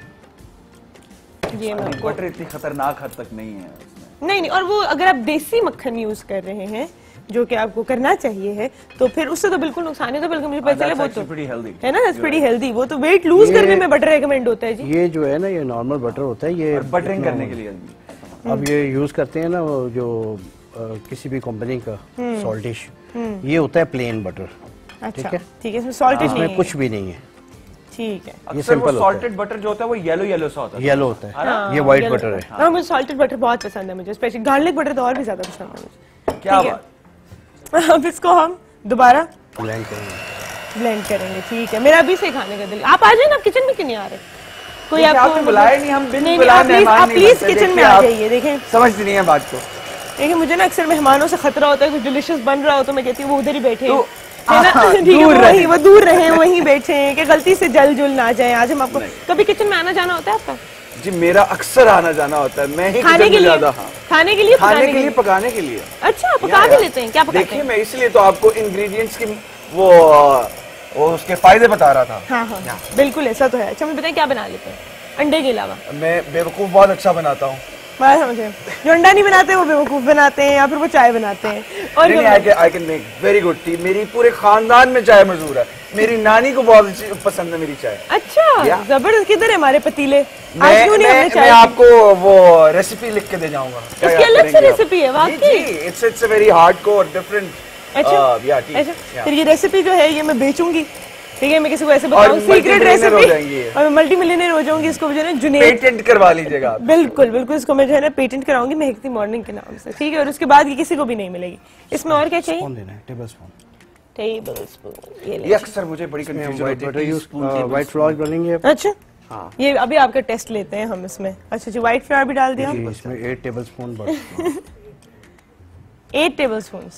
ये
बटर इतनी खतरनाक हद तक नहीं है उसमें।
नहीं, और वो अगर आप देसी मक्खन यूज कर रहे हैं, जो कि आपको करना चाहिए है, तो फिर उससे तो बिल्कुल नुकसान है। तो बल्कि मुझे पता चले वो तो है ना, दैट्स प्रीटी हेल्दी। वो तो वेट लूज करने में बटर रेकमेंड होता है जी।
ये जो है ना, ये नॉर्मल बटर होता है, ये
बटरिंग करने के लिए
अब ये यूज करते हैं ना, वो जो किसी भी कंपनी का सॉल्टिश, ये होता है प्लेन बटर, ठीक है,
ठीक है, इसमें सॉल्टेड नहीं है,
कुछ भी नहीं है,
ठीक है।
ये सिंपल
सॉल्टेड बटर जो होता है वो येलो सा होता है,
येलो होता है, ये व्हाइट बटर है।
हाँ, मुझे सॉल्टेड बटर बहुत पसंद है, मुझे स्पेशली गार्लिक बटर तो और भी ज्यादा पसंद है मुझे।
क्या बात।
अब इसको हम दोबारा
ब्लेंड
करेंगे, ठीक है। मेरा अभी से खाने का दिल। आप आ जाए ना, किचन में क्यों नहीं आ रहे? कोई आपको
बुलाया नहीं, हम बिन
बुलाए आप प्लीज किचन में आ जाइए। देखें,
समझती नहीं है बात को।
देखिए, मुझे ना अक्सर मेहमानों से खतरा होता है, कुछ डिलिशियस बन रहा हो तो मैं कहती हूँ वो उधर ही बैठे हैं, है ना, ठीक है, वो दूर रहे, वहीं बैठे हैं, कि गलती से जल जुल ना जाए। आज हम आपको कभी किचन में आना जाना होता है आपका?
जी मेरा अक्सर आना जाना होता है, मैं ही
खाने के लिए, खाने के लिए,
पकाने के लिए।
अच्छा, पका भी लेते हैं? क्या पकाते हैं?
देखिए, मैं इसलिए तो आपको इंग्रेडिएंट्स की वो उसके फायदे बता रहा था।
हाँ, बिल्कुल ऐसा तो है। अच्छा, मुझे बताएं क्या बना लेते हैं अंडे के अलावा?
मैं बेवकूफ बहुत अच्छा बनाता हूँ।
बात समझे, जो अंडा नहीं बनाते वो बेवकूफ बनाते हैं, या फिर वो चाय बनाते हैं। और
I can make very good tea. मेरी पूरे खानदान में चाय मशहूर है, मेरी नानी को बहुत पसंद है मेरी चाय।
अच्छा, जबरदस्त। किधर है हमारे पतीले?
मैं आपको वो रेसिपी लिख के दे जाऊंगा।
इसकी अलग से रेसिपी है वाकई?
It's a very hardcore different.
अच्छा, फिर ये रेसिपी जो है ये मैं बेचूंगी, ठीक है, मैं किसी को ऐसे बताऊं सीक्रेट रेसिपी और मल्टी मिलियनर हो जाऊंगी, इसको जो है जुनैद
पेटेंट करवा लीजिएगा।
बिल्कुल बिल्कुल, इसको मैं जो है ना पेटेंट कराऊंगी महकती मॉर्निंग के नाम से, ठीक है, और उसके बाद ये किसी को भी नहीं मिलेगी। इसमें और क्या चाहिए?
Table spoon.
टेबल स्पून
ये अक्सर मुझे बड़ी कंफ्यूजन होती है।
व्हाइट फ्लोर डालेंगे।
अच्छा हाँ, ये अभी आपका टेस्ट लेते हैं हम इसमें। अच्छा जी, व्हाइट फ्लोर भी डाल दिया
इसमें 8 tablespoon butter.
8 tablespoon.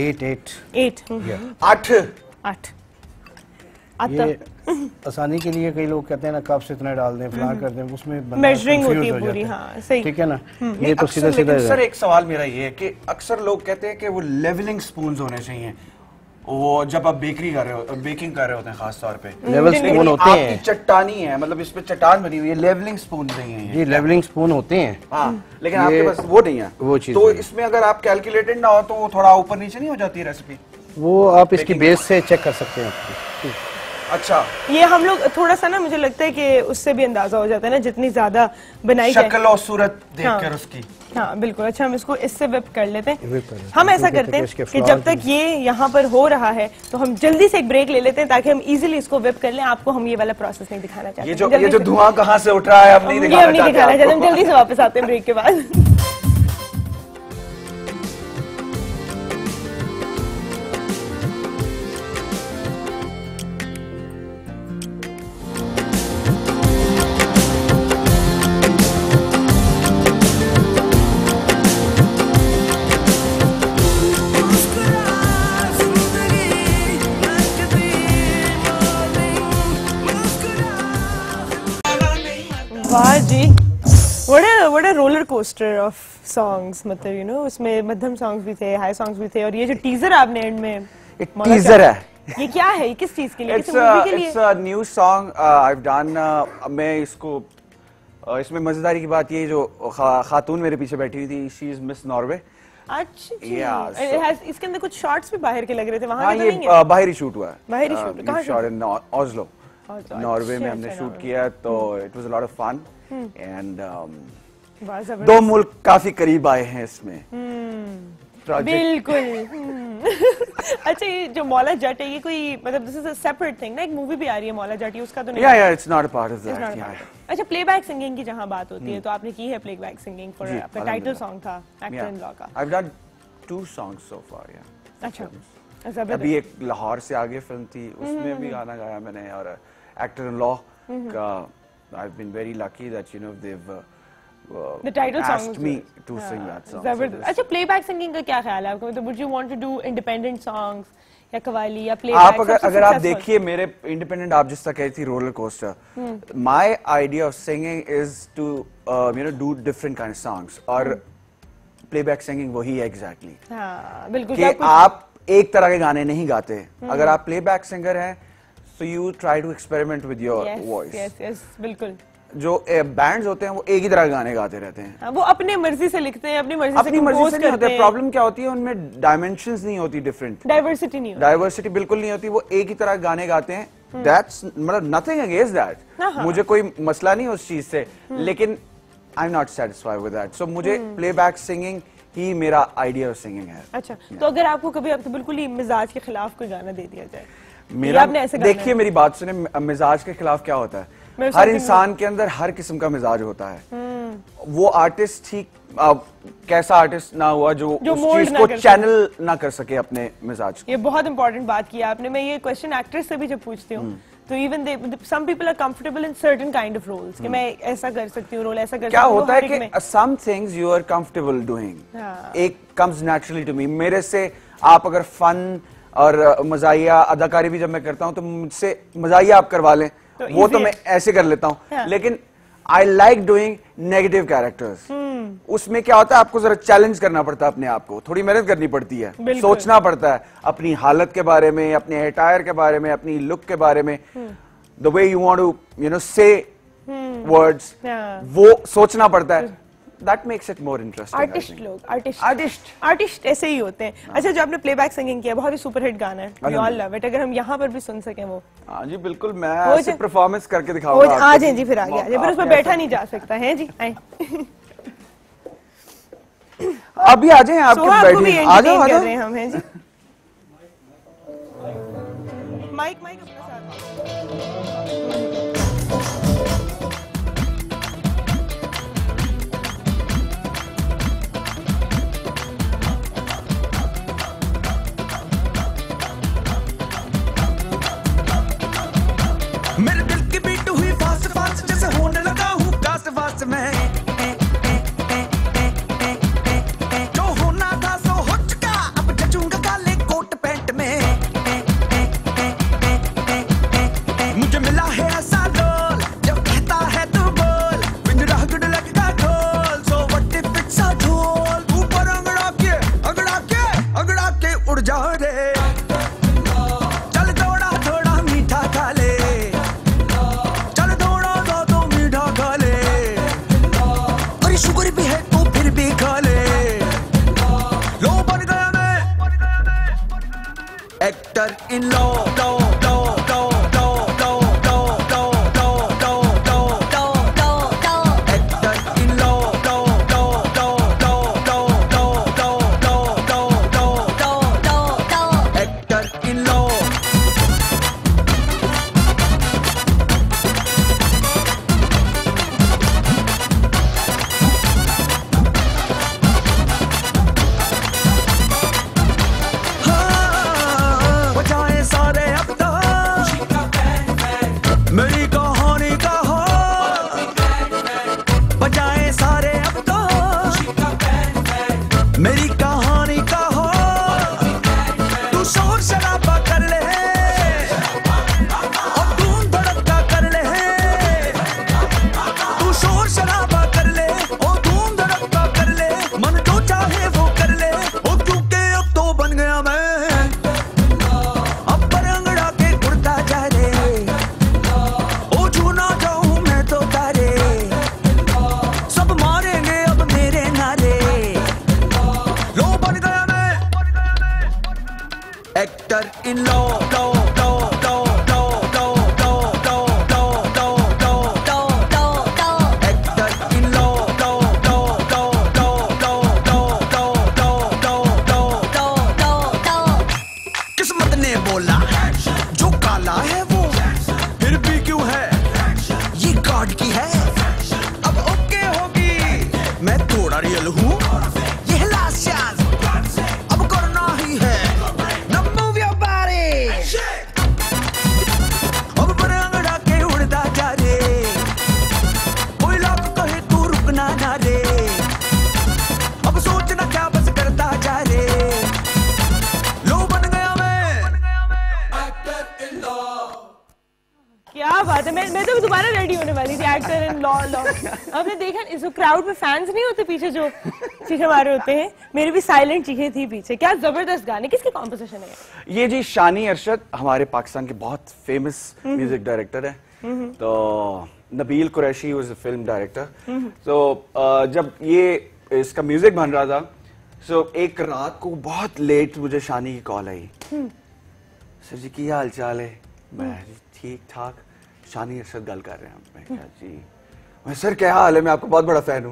8
ये आसानी के लिए कई लोग कहते हैं ना कप से इतना डाल दें, फलां कर दें, उसमें
मेजरिंग होती है पूरी। हाँ सही,
ठीक है ना। ये तो सीधा सीधा।
सर एक सवाल मेरा ये है कि अक्सर लोग कहते हैं कि वो लेवलिंग स्पून होने चाहिए, वो जब आप बेकरी कर रहे हो, बेकिंग कर रहे होते हैं खास तौर पे
लेवल स्पून होते हैं।
आपकी चट्टानी है, मतलब इसमें चट्टान बनी हुई है, लेवलिंग स्पून नहीं है
ये लेवलिंग स्पून होते हैं।
हाँ, लेकिन आपके पास वो नहीं है,
वो चीज।
तो इसमें अगर आप कैलकुलेटेड ना हो तो वो थोड़ा ऊपर नीचे नहीं हो जाती है रेसिपी?
वो आप इसकी बेस से चेक कर सकते हैं।
अच्छा,
ये हम लोग थोड़ा सा ना, मुझे लगता है कि उससे भी अंदाजा हो जाता है ना, जितनी ज्यादा बनाई जाए
शक्ल और सूरत देखकर उसकी।
हाँ बिल्कुल। अच्छा, हम इसको इससे व्हिप कर लेते हैं। हम ऐसा करते हैं कि जब तक ये यहाँ पर हो रहा है तो हम जल्दी से एक ब्रेक ले लेते हैं ताकि हम इजीली इसको व्हिप कर लें। आपको हम ये वाला प्रोसेस नहीं दिखाना चाहते।
ये जो धुआं कहाँ से उठ रहा है हम नहीं दिखाना चाहते।
हम जल्दी से वापस आते हैं ब्रेक के बाद। वाह जी, what a roller coaster of songs, मतलब you know उसमें मध्यम सॉन्ग्स भी थे, हाई सॉन्ग्स भी थे, और ये जो टीजर आपने एंड में
टीजर है,
ये क्या है? किस चीज के लिए? किस मूवी के लिए?
It's a new song I've done। मैं इसको इसमें मजेदारी की बात ये जो खातून मेरे पीछे बैठी हुई थी, she is Miss Norway।
अच्छा, इसके अंदर कुछ शॉट्स भी बाहर के लग रहे थे, वहाँ
हाँ, ये बाहरी शूट हुआ है।
बाहरी शूट कहाँ शूट?
इन ऑस्लो, नॉर्वे में हमने शूट किया, तो it was a lot of fun and दो मुल्क काफी करीब आए हैं इसमें।
बिल्कुल। अच्छा, ये जो मौला जट है, ये कोई मतलब this is a separate thing ना? एक मूवी भी आ रही है मौला जट, उसका तो नहीं?
या it's not a part of that.
अच्छा, प्लेबैक सिंगिंग की जहाँ बात होती है, तो आपने की है प्लेबैक सिंगिंग फॉर आपका टाइटल सॉन्ग था एक्टर इन लॉ का?
I have done 2 songs so far, yeah।
अच्छा,
अभी एक लाहौर से आगे फिल्म थी, उसमें भी गाना गाया मैंने, और एक्टर इन लॉ का I have been very lucky that you know देव
the title song
asked me to sing that song।
अच्छा, प्लेबैक सिंगिंग का क्या ख्याल है आपको? मतलब would you want to do independent songs या कवाली या प्लेबैक?
आप अगर आप देखिए मेरे इंडिपेंडेंट, आप जिस तरह कही थी roller coaster, my idea of singing is to you know do different kind of songs, और प्लेबैक सिंगिंग वही है एग्जैक्टली।
हाँ बिल्कुल,
कि आप एक तरह के गाने नहीं गाते। अगर आप प्लेबैक सिंगर हैं so you try to experiment with your voice।
yes, बिल्कुल।
जो बैंड्स होते हैं वो एक ही तरह के गाने गाते रहते हैं,
वो अपने मर्जी से लिखते हैं, अपनी मर्जी से
नहीं होते। प्रॉब्लम क्या होती है, उनमें डायमेंशंस नहीं होती, डिफरेंट
डाइवर्सिटी नहीं होती,
डाइवर्सिटी बिल्कुल नहीं होती। वो एक ही तरह गाने गाते हैं। दैट्स मतलब नथिंग अगेंस्ट दैट, मुझे कोई मसला नहीं उस चीज से, लेकिन I am not satisfied with that. So मुझे प्लेबैक सिंगिंग ही मेरा आइडिया ऑफ सिंगिंग है।
अच्छा, तो अगर आपको कभी अब तो बिल्कुल ही मिजाज के खिलाफ कोई गाना दे दिया जाए,
मेरा देखिए मेरी बात सुने, मिजाज के खिलाफ क्या होता है? हर इंसान के अंदर हर किस्म का मिजाज होता है। वो आर्टिस्ट ठीक कैसा आर्टिस्ट ना हुआ जो उस चीज को चैनल ना कर सके अपने मिजाज को।
ये बहुत इंपॉर्टेंट बात की आपने। मैं ये क्वेश्चन एक्टर्स से भी जब पूछती हूँ, तो even they some people are comfortable in certain kind of roles, कि मैं ऐसा कर सकती हूँ रोल, ऐसा कर सकती हूँ।
क्या होता है कि some things you are comfortable doing, एक कम्स नेचुरली टू मी। मेरे से आप अगर फन और मजाहिया अदाकारी भी जब मैं करता हूँ तो मुझसे मजाहिया आप करवा लें, तो वो तो मैं ऐसे कर लेता हूँ। लेकिन I like doing negative characters. उसमें क्या होता है, आपको जरा चैलेंज करना पड़ता है अपने आप को, थोड़ी मेहनत करनी पड़ती है, सोचना पड़ता है अपनी हालत के बारे में, अपने अटायर के बारे में, अपनी लुक के बारे में, the way you want to you know say words, वो सोचना पड़ता है। That makes it more interesting।
Artist लोग, आर्टिस्ट ऐसे ही होते हैं। अच्छा, जो आपने प्लेबैक सिंगिंग किया, बहुत ही सुपरहिट गाना है, We all love it। अगर हम यहाँ पर भी सुन सकें वो।
हाँ जी बिल्कुल, मैं ऐसे परफॉर्मेंस करके दिखाऊंगा।
आ जाए जी, फिर आगे आ जाए, फिर उस पर बैठा नहीं जा सकता है जी।
अभी आ जाए, आपके बैठिए, आ जाओ
हम हैं जी। माइक अपने साथ।
मेरे दिल की बीट हुई फास्ट फास्ट जैसे होने लगा हूँ कास्ट फास्ट में जो होना था सो हो चुका अब जचूंगा काले कोट पैंट में मुझे मिला है ऐसा रोल जो कहता है तू बोल पिंजरा गुड लगता ढोल so what if it's a ढोल ऊपर अगड़ा के उड़ जा रे चल थोड़ा थोड़ा मीठा खा ले शुगर भी है तो फिर भी खा ले लो बन गया मैं एक्टर इन लॉ मेरी कहानी का हो बजाए सारे अब तो मेरी कहानी का हो तू शोर शराबा कर ले और धूम धड़का कर ले तू शोर शराबा कर ले और धूम धड़का कर ले मन जो चाहे वो कर ले ओ क्योंकि अब तो बन गया मैं अब पर अंगड़ा के उड़ता जा रे एक्टर इन लॉ किस्मत ने बोला जो काला है वो फिर भी क्यों है ये गॉड की है अब ओके होगी मैं थोड़ा रियल हूँ ये लास्ट चांस अब करना ही है अब बड़े अंगड़ा के उड़ता जा रे कोई लोग कहे तू रुकना ना रे अब सोचना क्या बस करता जा रे लो बन गया मैं एक्टर इन लॉ
क्या बात है। मैं तो दोबारा रेडी होने वाली थी एक्टर इन लॉ। आपने देखा इस क्राउड में फैंस नहीं होते पीछे जो चीखें मारे होते हैं, मेरी भी साइलेंट चीखें थी पीछे। क्या जबरदस्त गाने, किसकी कॉम्पोजिशन है
ये? जी शानी अरशद हमारे पाकिस्तान के बहुत फेमस म्यूजिक डायरेक्टर है। तो Nabeel Qureshi was a film director. तो जब ये इसका म्यूजिक बन रहा था सो एक रात को बहुत लेट मुझे शानी की कॉल आई, सर जी की हाल चाल है? मैं ठीक ठाक। शानी अरशद गल कर रहे हैं। मैं कहा जी मैं सर क्या हाल है, मैं आपको बहुत बड़ा फैन हूँ।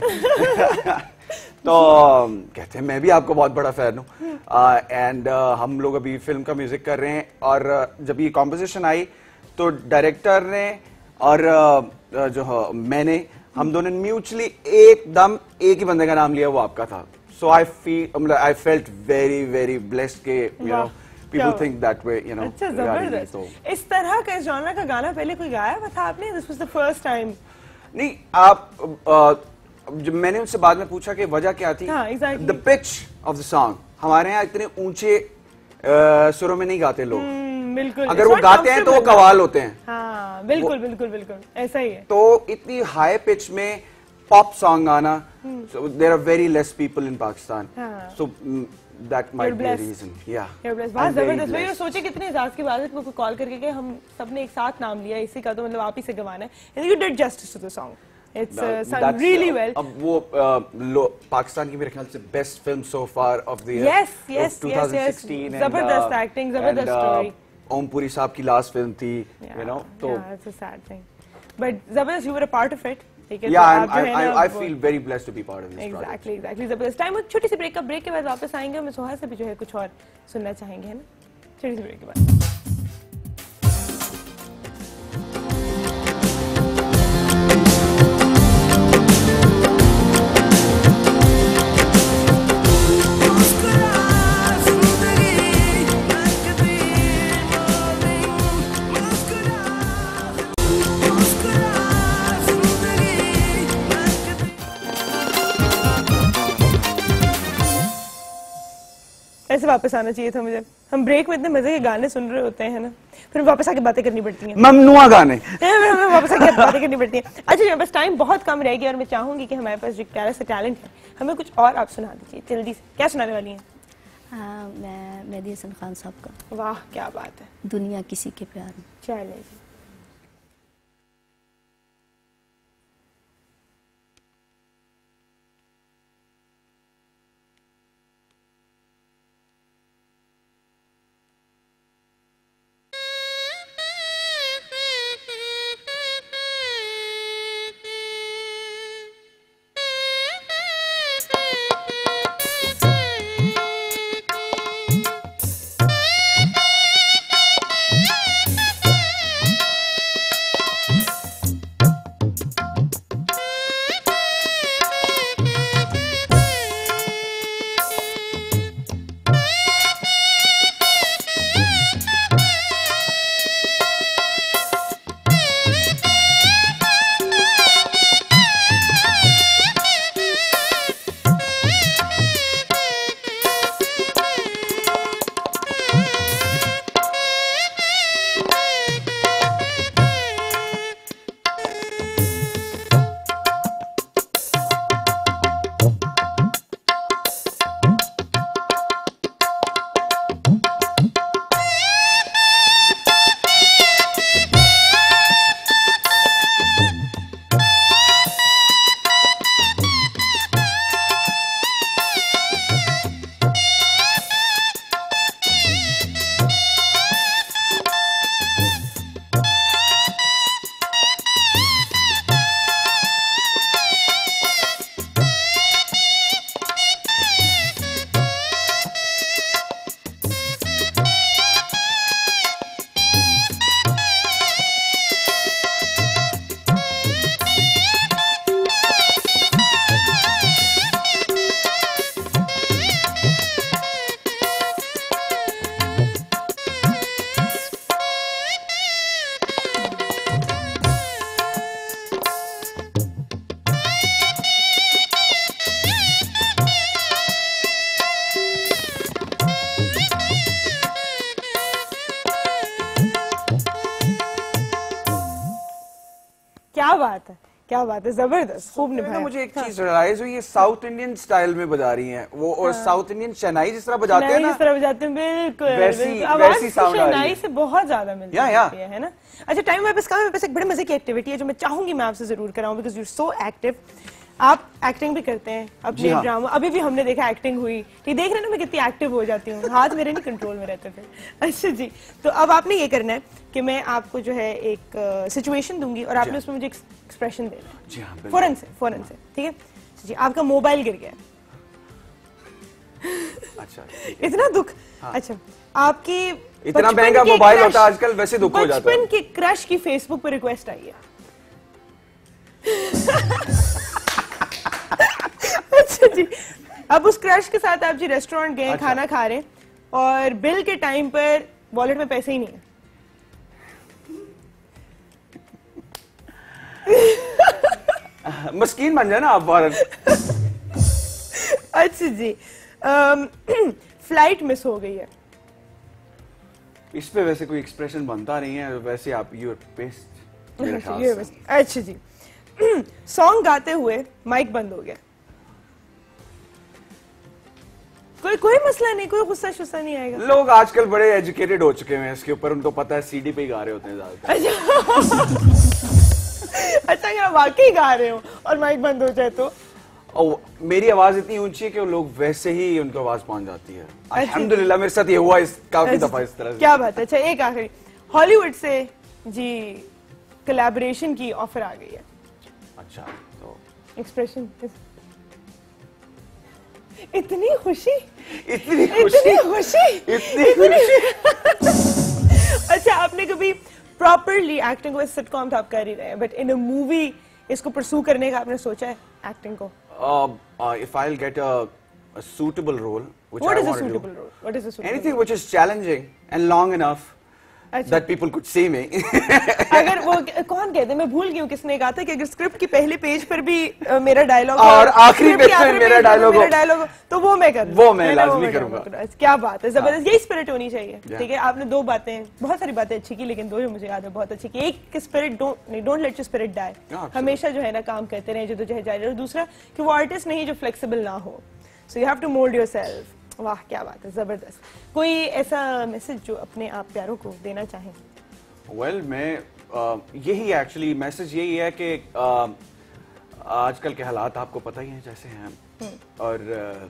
तो कहते हैं मैं भी आपको बहुत बड़ा फैन हूँ एंड हम लोग अभी फिल्म का म्यूजिक कर रहे हैं। और जब ये कॉम्पोजिशन आई तो डायरेक्टर ने और जो मैंने हम दोनों ने म्यूचुअली एकदम एक ही बंदे का नाम लिया, वो आपका था। So I felt very very blessed के you know people think that way, you know.
अच्छा जबरदस्त। इस तरह का इस जॉनर का गाना पहले कोई गाया हुआ था आपने? This was the first time.
नहीं, आप जब मैंने उनसे बाद में पूछा कि वजह क्या थी,
हाँ, exactly.
The pitch of the song, हमारे यहाँ इतने ऊंचे सुरों में नहीं गाते लोग।
बिल्कुल।
अगर वो गाते हैं तो वो कवाल होते हैं।
हाँ, बिल्कुल बिल्कुल बिल्कुल ऐसा ही है।
तो इतनी हाई पिच में पॉप सॉन्ग गाना, so there are very less people in Pakistan. So that might be a reason. Yeah.
बहुत जबरदस्त। मैं सोचे कितने एजाज की बात है कि कॉल करके कि हम सबने एक साथ नाम लिया इसी का, तो मतलब आप ही से गवाना है। You did justice to the song. It's sung really well.
अब वो पाकिस्तान की मेरे ख्याल से best film so far of the year.
Yes.
2016.
जबरदस्त एक्टिंग, जबरदस्त स्टोरी।
ओमपुरी साहब की लास्ट फिल्म थी, you know. तो
it's a sad thing. But जबरदस्त, you were a part of it.
Yeah, I feel very blessed to be part of this project.
Exactly. जबरदस्त। Time छोटी सी ब्रेक के बाद वापस आएंगे। मैं सोहा से भी जो है कुछ और सुनना चाहेंगे, है ना? छोटी सी ब्रेक के बाद। ऐसे वापस आना चाहिए था मुझे। हम ब्रेक में इतने मजे के गाने सुन रहे होते हैं ना, फिर वापस आके बातें करनी पड़ती हैं,
ममनुआ गाने।
हमें वापस आके बातें करनी पड़ती हैं। अच्छा जी, बस टाइम बहुत कम रह गया और मैं चाहूंगी कि हमारे पास जो प्यारा सा टैलेंट है, हमें कुछ और आप सुना दीजिए जल्दी से। क्या सुनाने वाली हैं?
मैं मेहदी हसन खान साहब का
वाह क्या बात है,
दुनिया किसी के प्यार में।
चले जी। क्या बात है, क्या बात है, जबरदस्त, खूब निभाया।
मुझे एक चीज रियलाइज हुई, ये साउथ इंडियन स्टाइल में बजा रही हैं वो, और साउथ इंडियन शहनाई जिस तरह बजाते हैं ना,
जिस तरह बजाते हैं, बिल्कुल
वैसी
आवाज
साउंड आ रही
शहनाई से बहुत ज्यादा मिलती है ना। अच्छा, टाइम वापस का, मेरे पास एक बड़े मजे की एक्टिविटी है जो मैं चाहूंगी मैं आपसे जरूर कराऊं, बिकॉज यू सो एक्टिव। आप एक्टिंग भी करते हैं अपने ड्रामा, अभी भी हमने देखा एक्टिंग हुई, ठीक देख रहे हैं ना मैं कितनी एक्टिव हो जाती हूँ, हाथ मेरे नहीं कंट्रोल में रहते थे। अच्छा जी, तो अब आपने ये करना है कि मैं आपको जो है एक सिचुएशन दूंगी और आपने उसमें मुझे एक्सप्रेशन देना है, फौरन से, ठीक है जी। आपका मोबाइल गिर गया।
अच्छा,
इतना दुख। अच्छा, आपकी
इतना महंगा मोबाइल होता है आजकल, वैसे दुख हो जाता है।
बचपन के क्रश की फेसबुक पे रिक्वेस्ट आई है। अच्छा जी, अब उस क्रश के साथ आप जी रेस्टोरेंट गए, खाना खा रहे हैं और बिल के टाइम पर वॉलेट में पैसे ही नहीं है।
मस्कीन बन जाए ना आप फौरन।
अच्छा जी, फ्लाइट मिस हो गई है।
इस पे वैसे कोई एक्सप्रेशन बनता नहीं है, वैसे आप यूर पेस्ट।
अच्छा जी, सॉन्ग गाते हुए माइक बंद हो गया। कोई मसला नहीं, कोई गुस्सा शुस्सा नहीं आएगा।
लोग आजकल बड़े एजुकेटेड हो चुके हैं इसके ऊपर, उनको पता है सीडी पे ही गा रहे होते हैं ज्यादातर।
अच्छा, अगर आप वाकई गा रहे हो और माइक बंद हो जाए तो?
मेरी आवाज इतनी ऊंची है कि लोग वैसे ही उनको आवाज पहुंच जाती है। अल्हम्दुलिल्लाह मेरे साथ ये हुआ काफी दफा इस तरह से।
क्या बात है। अच्छा, एक आखिरी, हॉलीवुड से जी कोलैबोरेशन की ऑफर आ गई है।
अच्छा, तो
एक्सप्रेशन। इतनी खुशी। अच्छा, आपने कभी प्रॉपरली एक्टिंग को, सिटकॉम तो आप कर ही रहे हैं, बट इन अ मूवी इसको परसू करने का आपने सोचा है एक्टिंग को?
If I'll get a suitable role, which
What
I
is a
want to
suitable
do,
role? What is a suitable
anything
role?
which is challenging and long enough that people could see me.
अगर वो कौन कहते, मैं भूल गई हूँ किसने कहा था कि अगर स्क्रिप्ट की पहले पेज पर भी मेरा डायलॉग
और आखिरी पेज पे मेरा डायलॉग
तो वो मैं कर,
वो मैं लाजमी करूंगा।
क्या बात है, जबरदस्त, यही स्पिरिट होनी चाहिए। ठीक है, आपने दो बातें, बहुत सारी बातें अच्छी की, लेकिन दो जो मुझे याद है बहुत अच्छी की। एक spirit, don't let your spirit die, हमेशा जो है ना काम करते रहे, जद्दोजहद जारी रहे। और दूसरा कि वो आर्टिस्ट नहीं जो फ्लेक्सिबल ना हो, so you have to mould yourself. वाह क्या बात है, जबरदस्त। कोई ऐसा मैसेज जो अपने आप प्यारों को देना चाहें?
वेल मैं यही एक्चुअली मैसेज यही है कि आजकल के हालात आपको पता ही है जैसे हैं, और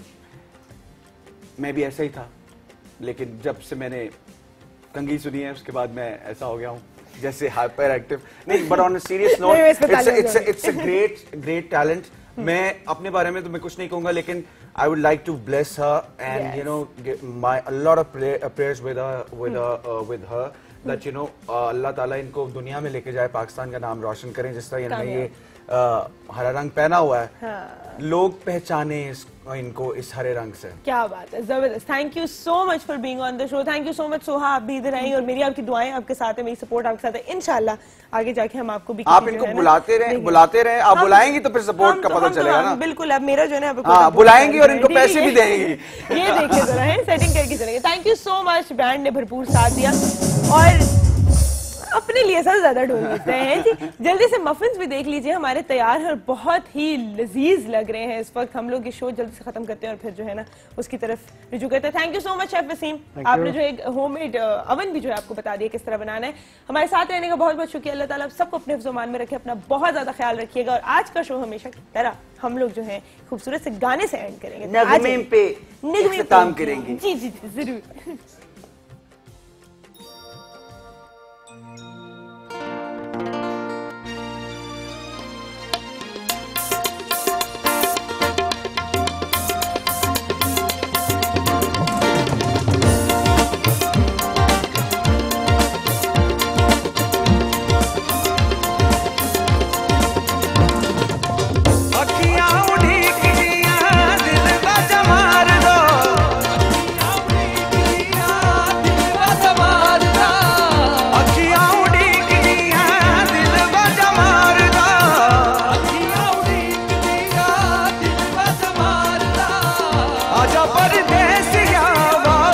मैं भी ऐसा ही था, लेकिन जब से मैंने कंगी सुनी है उसके बाद मैं ऐसा हो गया हूँ जैसे हाइपर एक्टिव नहीं, but on a serious note it's a great talent. मैं अपने बारे में तो मैं कुछ नहीं कहूंगा, लेकिन I would like to bless her and you know a lot of prayers with her that you know अल्लाह ताला इनको दुनिया में लेके जाए, पाकिस्तान का नाम रोशन करें। जिस तरह इन्होंने ये हरा रंग पहना हुआ है, हाँ। लोग पहचाने इनको इस हरे रंग से।
क्या बात है, जबरदस्त। Thank you so much for being on the show. Thank you so much Soha, आप भी इधर आई और मेरी आपकी दुआएं आपके साथ है, मेरी सपोर्ट आपके साथ है। इंशाल्लाह आगे जाके हम आपको भी
आप इनको बुलाते रहे, आप बुलाएंगी तो फिर सपोर्ट का पता चलेगा ना।
बिल्कुल, अब मेरा जो है
ना बुलाएंगी और इनको पैसे भी देंगी।
ये देखिए जरा है, सेटिंग करके चलेंगे। Thank you so much, band ने भरपूर साथ दिया और अपने लिए सबसे ज्यादा ढूंढ लेते हैं जी। जल्दी से मफिन्स भी देख लीजिए, हमारे तैयार हैं और बहुत ही लजीज लग रहे हैं इस वक्त। हम लोग ये शो जल्दी से खत्म करते हैं और फिर जो है ना उसकी तरफ रुजू करते हैं। Thank you so much chef Waseem, आपने जो एक होममेड अवन भी जो है आपको बता दिया किस तरह बनाना है। हमारे साथ रहने का बहुत बहुत शुक्रिया। अल्लाह ताला सबको अपने हिफ्ज़-ओ-मान में रखे, अपना बहुत ज्यादा ख्याल रखिएगा। और आज का शो हमेशा की तरह हम लोग जो है खूबसूरत से गाने से एंड करेंगे,
नगमे पे इख्तिताम करेंगे।
जी जी जरूर।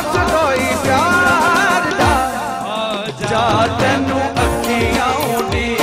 तैनू अखियां उड़ी